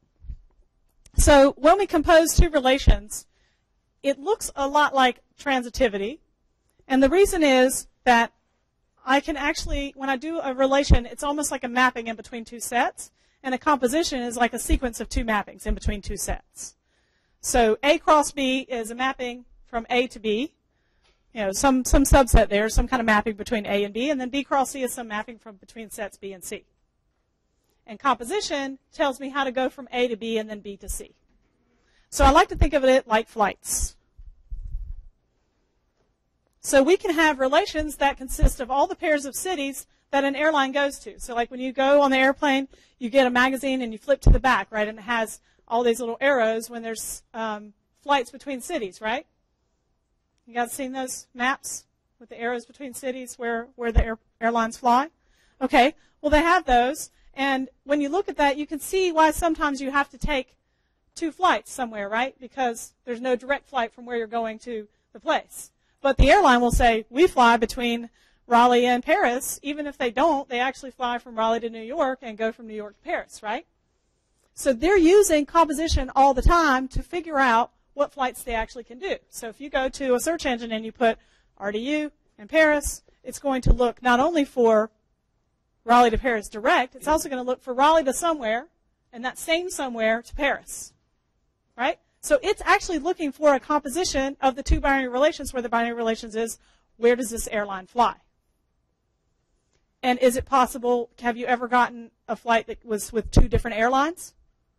So when we compose two relations, it looks a lot like transitivity, And the reason is that I can actually, when I do a relation, it's almost like a mapping in between two sets, and a composition is like a sequence of two mappings in between two sets. So A cross B is a mapping from A to B, you know, some, some subset there, some kind of mapping between A and B, and then B cross C is some mapping from between sets B and C. And composition tells me how to go from A to B and then B to C. So I like to think of it like flights. So we can have relations that consist of all the pairs of cities that an airline goes to. So like when you go on the airplane, you get a magazine and you flip to the back, right? And it has all these little arrows when there's um, flights between cities, right? You guys seen those maps with the arrows between cities where, where the air, airlines fly? Okay, well they have those. And when you look at that, you can see why sometimes you have to take two flights somewhere, right? Because there's no direct flight from where you're going to the place. But the airline will say, we fly between Raleigh and Paris. Even if they don't, they actually fly from Raleigh to New York and go from New York to Paris, right? So they're using composition all the time to figure out what flights they actually can do. So if you go to a search engine and you put R D U and Paris, it's going to look not only for Raleigh to Paris direct, it's also going to look for Raleigh to somewhere, and that same somewhere to Paris, right? So it's actually looking for a composition of the two binary relations where the binary relations is, where does this airline fly? And is it possible, have you ever gotten a flight that was with two different airlines?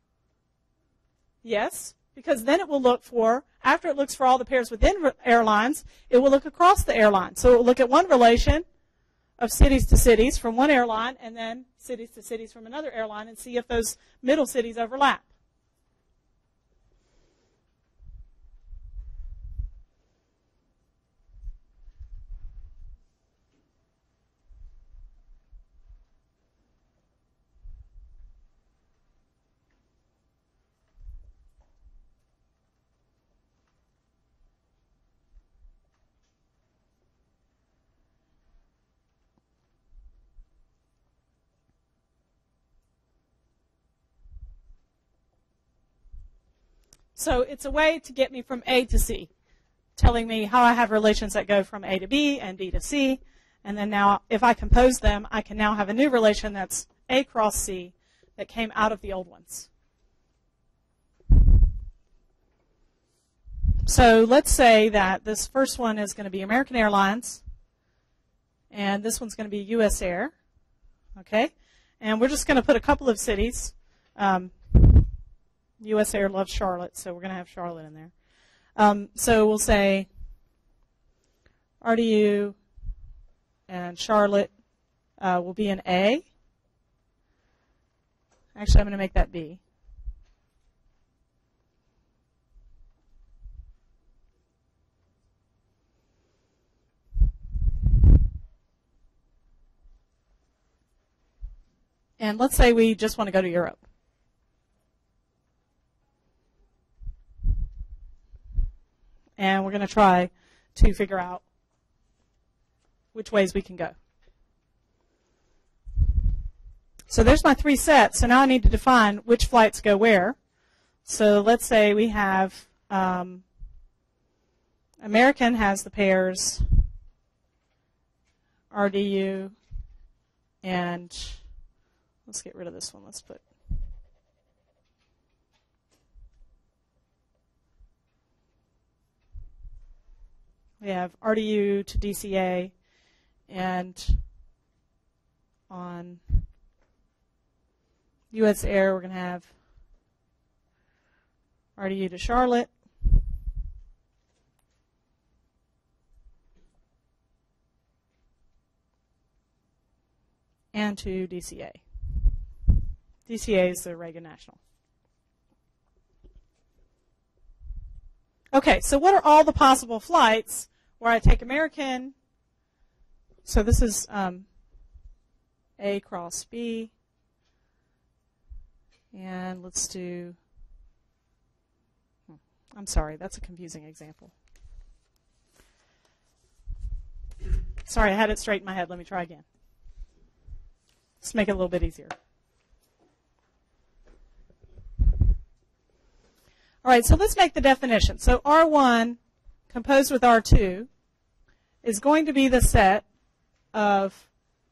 Yes, because then it will look for, after it looks for all the pairs within airlines, it will look across the airline. So it will look at one relation of cities to cities from one airline and then cities to cities from another airline and see if those middle cities overlap. So it's a way to get me from A to C, telling me how I have relations that go from A to B and B to C. And then now, if I compose them, I can now have a new relation that's A cross C that came out of the old ones. So let's say that this first one is going to be American Airlines, and this one's going to be U S Air. Okay? And we're just going to put a couple of cities. Um, U S Air loves Charlotte, so we're going to have Charlotte in there. Um, so we'll say R D U and Charlotte uh, will be an A. Actually, I'm going to make that B. And let's say we just want to go to Europe. And we're going to try to figure out which ways we can go. So there's my three sets. So now I need to define which flights go where. So let's say we have um, American has the pairs R D U and let's get rid of this one. Let's put we have R D U to D C A, and on U S Air we're going to have R D U to Charlotte, and to D C A. D C A is the Reagan National. Okay, so what are all the possible flights where I take American? So this is um, A cross B. And let's do, hmm, I'm sorry, that's a confusing example. Sorry, I had it straight in my head. Let me try again. Let's make it a little bit easier. All right, so let's make the definition. So R one composed with R two is going to be the set of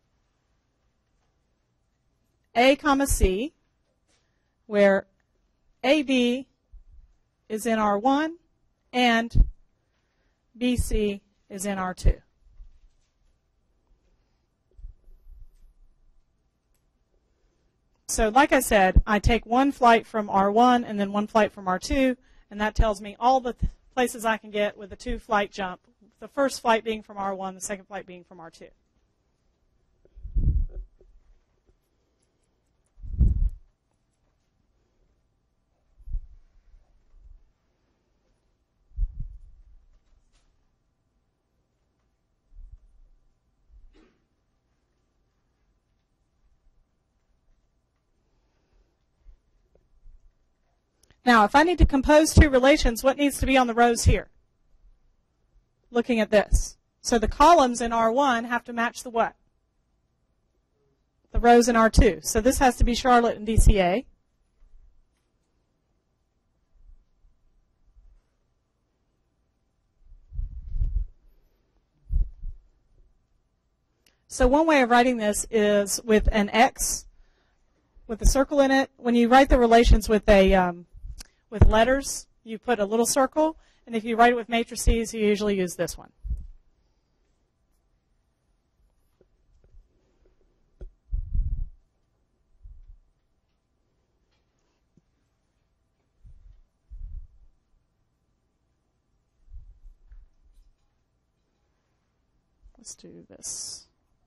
A comma C, where A B is in R one and B C is in R two. So like I said, I take one flight from R one and then one flight from R two, and that tells me all the th places I can get with a two flight jump. The first flight being from R one, the second flight being from R two. Now, if I need to compose two relations, what needs to be on the rows here? Looking at this. So the columns in R one have to match the what? The rows in R two. So this has to be Charlotte and D C A. So one way of writing this is with an X, with a circle in it. When you write the relations with a um, with letters, you put a little circle, and if you write it with matrices, you usually use this one. Let's do this.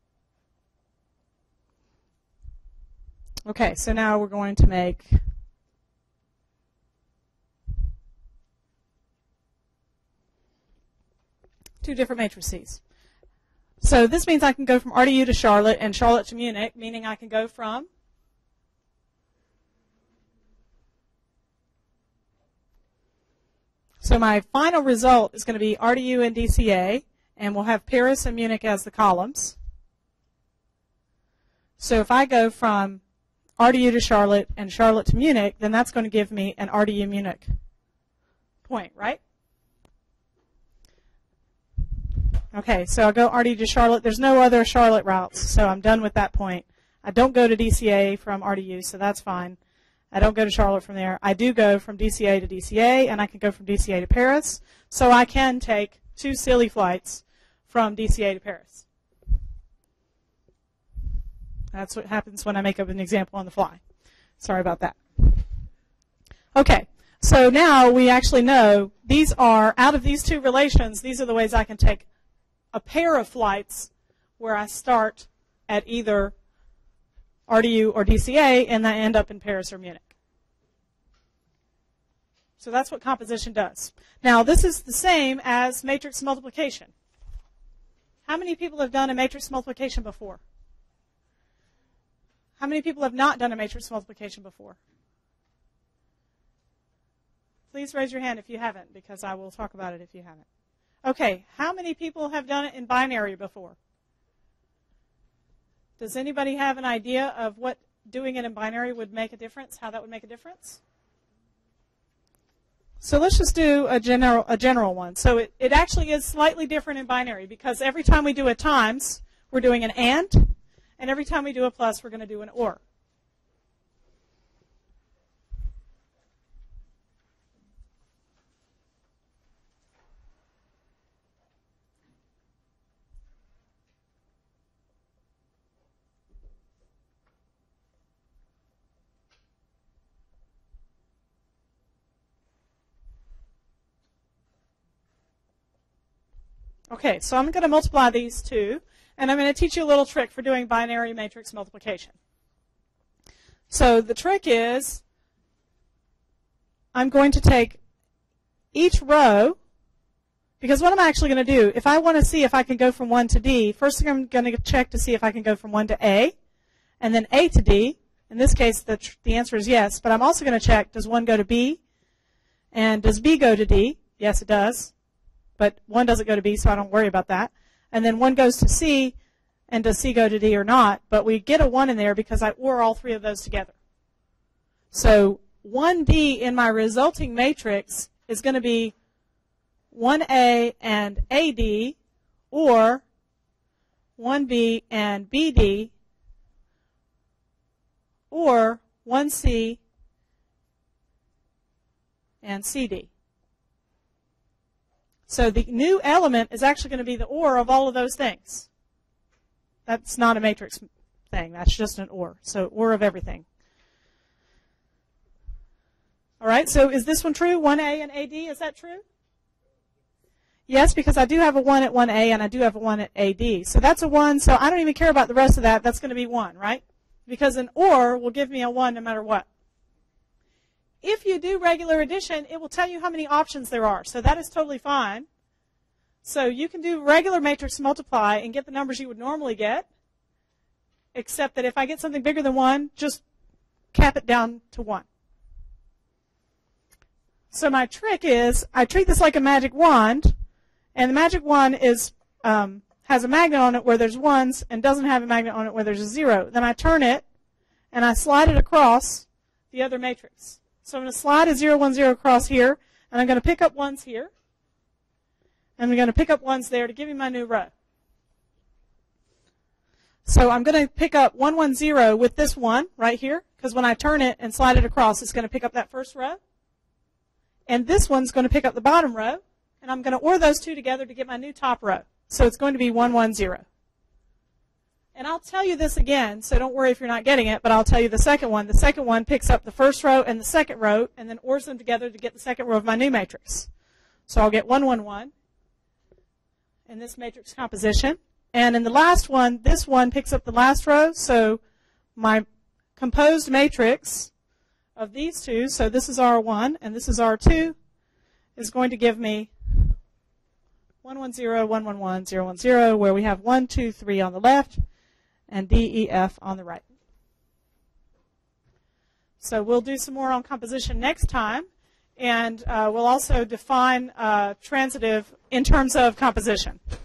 Okay, so now we're going to make two different matrices. So this means I can go from R to U to Charlotte and Charlotte to Munich, meaning I can go from So my final result is going to be R to U and D C A, and we'll have Paris and Munich as the columns. So if I go from R to U to Charlotte and Charlotte to Munich, then that's going to give me an R to U Munich point, right? Okay, so I'll go R to U to Charlotte. There's no other Charlotte routes, so I'm done with that point. I don't go to D C A from R to U, so that's fine. I don't go to Charlotte from there. I do go from D C A to D C A, and I can go from D C A to Paris. So I can take two silly flights from D C A to Paris. That's what happens when I make up an example on the fly. Sorry about that. Okay, so now we actually know these are, out of these two relations, these are the ways I can take a pair of flights where I start at either R to U or D C A and I end up in Paris or Munich. So that's what composition does. Now this is the same as matrix multiplication. How many people have done a matrix multiplication before? How many people have not done a matrix multiplication before? Please raise your hand if you haven't, because I will talk about it if you haven't. Okay, how many people have done it in binary before? Does anybody have an idea of what doing it in binary would make a difference, how that would make a difference? So let's just do a general, a general one. So it, it actually is slightly different in binary, because every time we do a times, we're doing an and, and every time we do a plus, we're going to do an or. Okay, so I'm going to multiply these two, and I'm going to teach you a little trick for doing binary matrix multiplication. So the trick is I'm going to take each row, because what I'm actually going to do, if I want to see if I can go from one to D, first thing I'm going to check to see if I can go from one to A, and then A to D. In this case, the, tr the answer is yes, but I'm also going to check, does one go to B, and does B go to D? Yes, it does. But one doesn't go to B, so I don't worry about that. And then one goes to C, and does C go to D or not? But we get a one in there because I or all three of those together. So one D in my resulting matrix is going to be one A and A D, or one B and B D, or one C and C D. So the new element is actually going to be the or of all of those things. That's not a matrix thing. That's just an or. So or of everything. All right, so is this one true? one A and A D, is that true? Yes, because I do have a one at one A and I do have a one at A D. So that's a one, so I don't even care about the rest of that. That's going to be one, right? Because an or will give me a one no matter what. If you do regular addition, it will tell you how many options there are. So that is totally fine. So you can do regular matrix multiply and get the numbers you would normally get, except that if I get something bigger than one, just cap it down to one. So my trick is I treat this like a magic wand, and the magic wand is um, has a magnet on it where there's ones and doesn't have a magnet on it where there's a zero. Then I turn it, and I slide it across the other matrix. So I'm going to slide a zero, one, zero across here, and I'm going to pick up ones here, and I'm going to pick up ones there to give me my new row. So I'm going to pick up one, one, zero with this one right here, because when I turn it and slide it across, it's going to pick up that first row. And this one's going to pick up the bottom row, and I'm going to OR those two together to get my new top row. So it's going to be one, one, zero. And I'll tell you this again, so don't worry if you're not getting it, but I'll tell you the second one. The second one picks up the first row and the second row, and then ORs them together to get the second row of my new matrix. So I'll get one, one, one in this matrix composition. And in the last one, this one picks up the last row, so my composed matrix of these two, so this is R one and this is R two, is going to give me one, one, zero, one, one, one, zero, one, zero, where we have one, two, three on the left and D, E, F on the right. So we'll do some more on composition next time, and uh, we'll also define uh, transitive in terms of composition.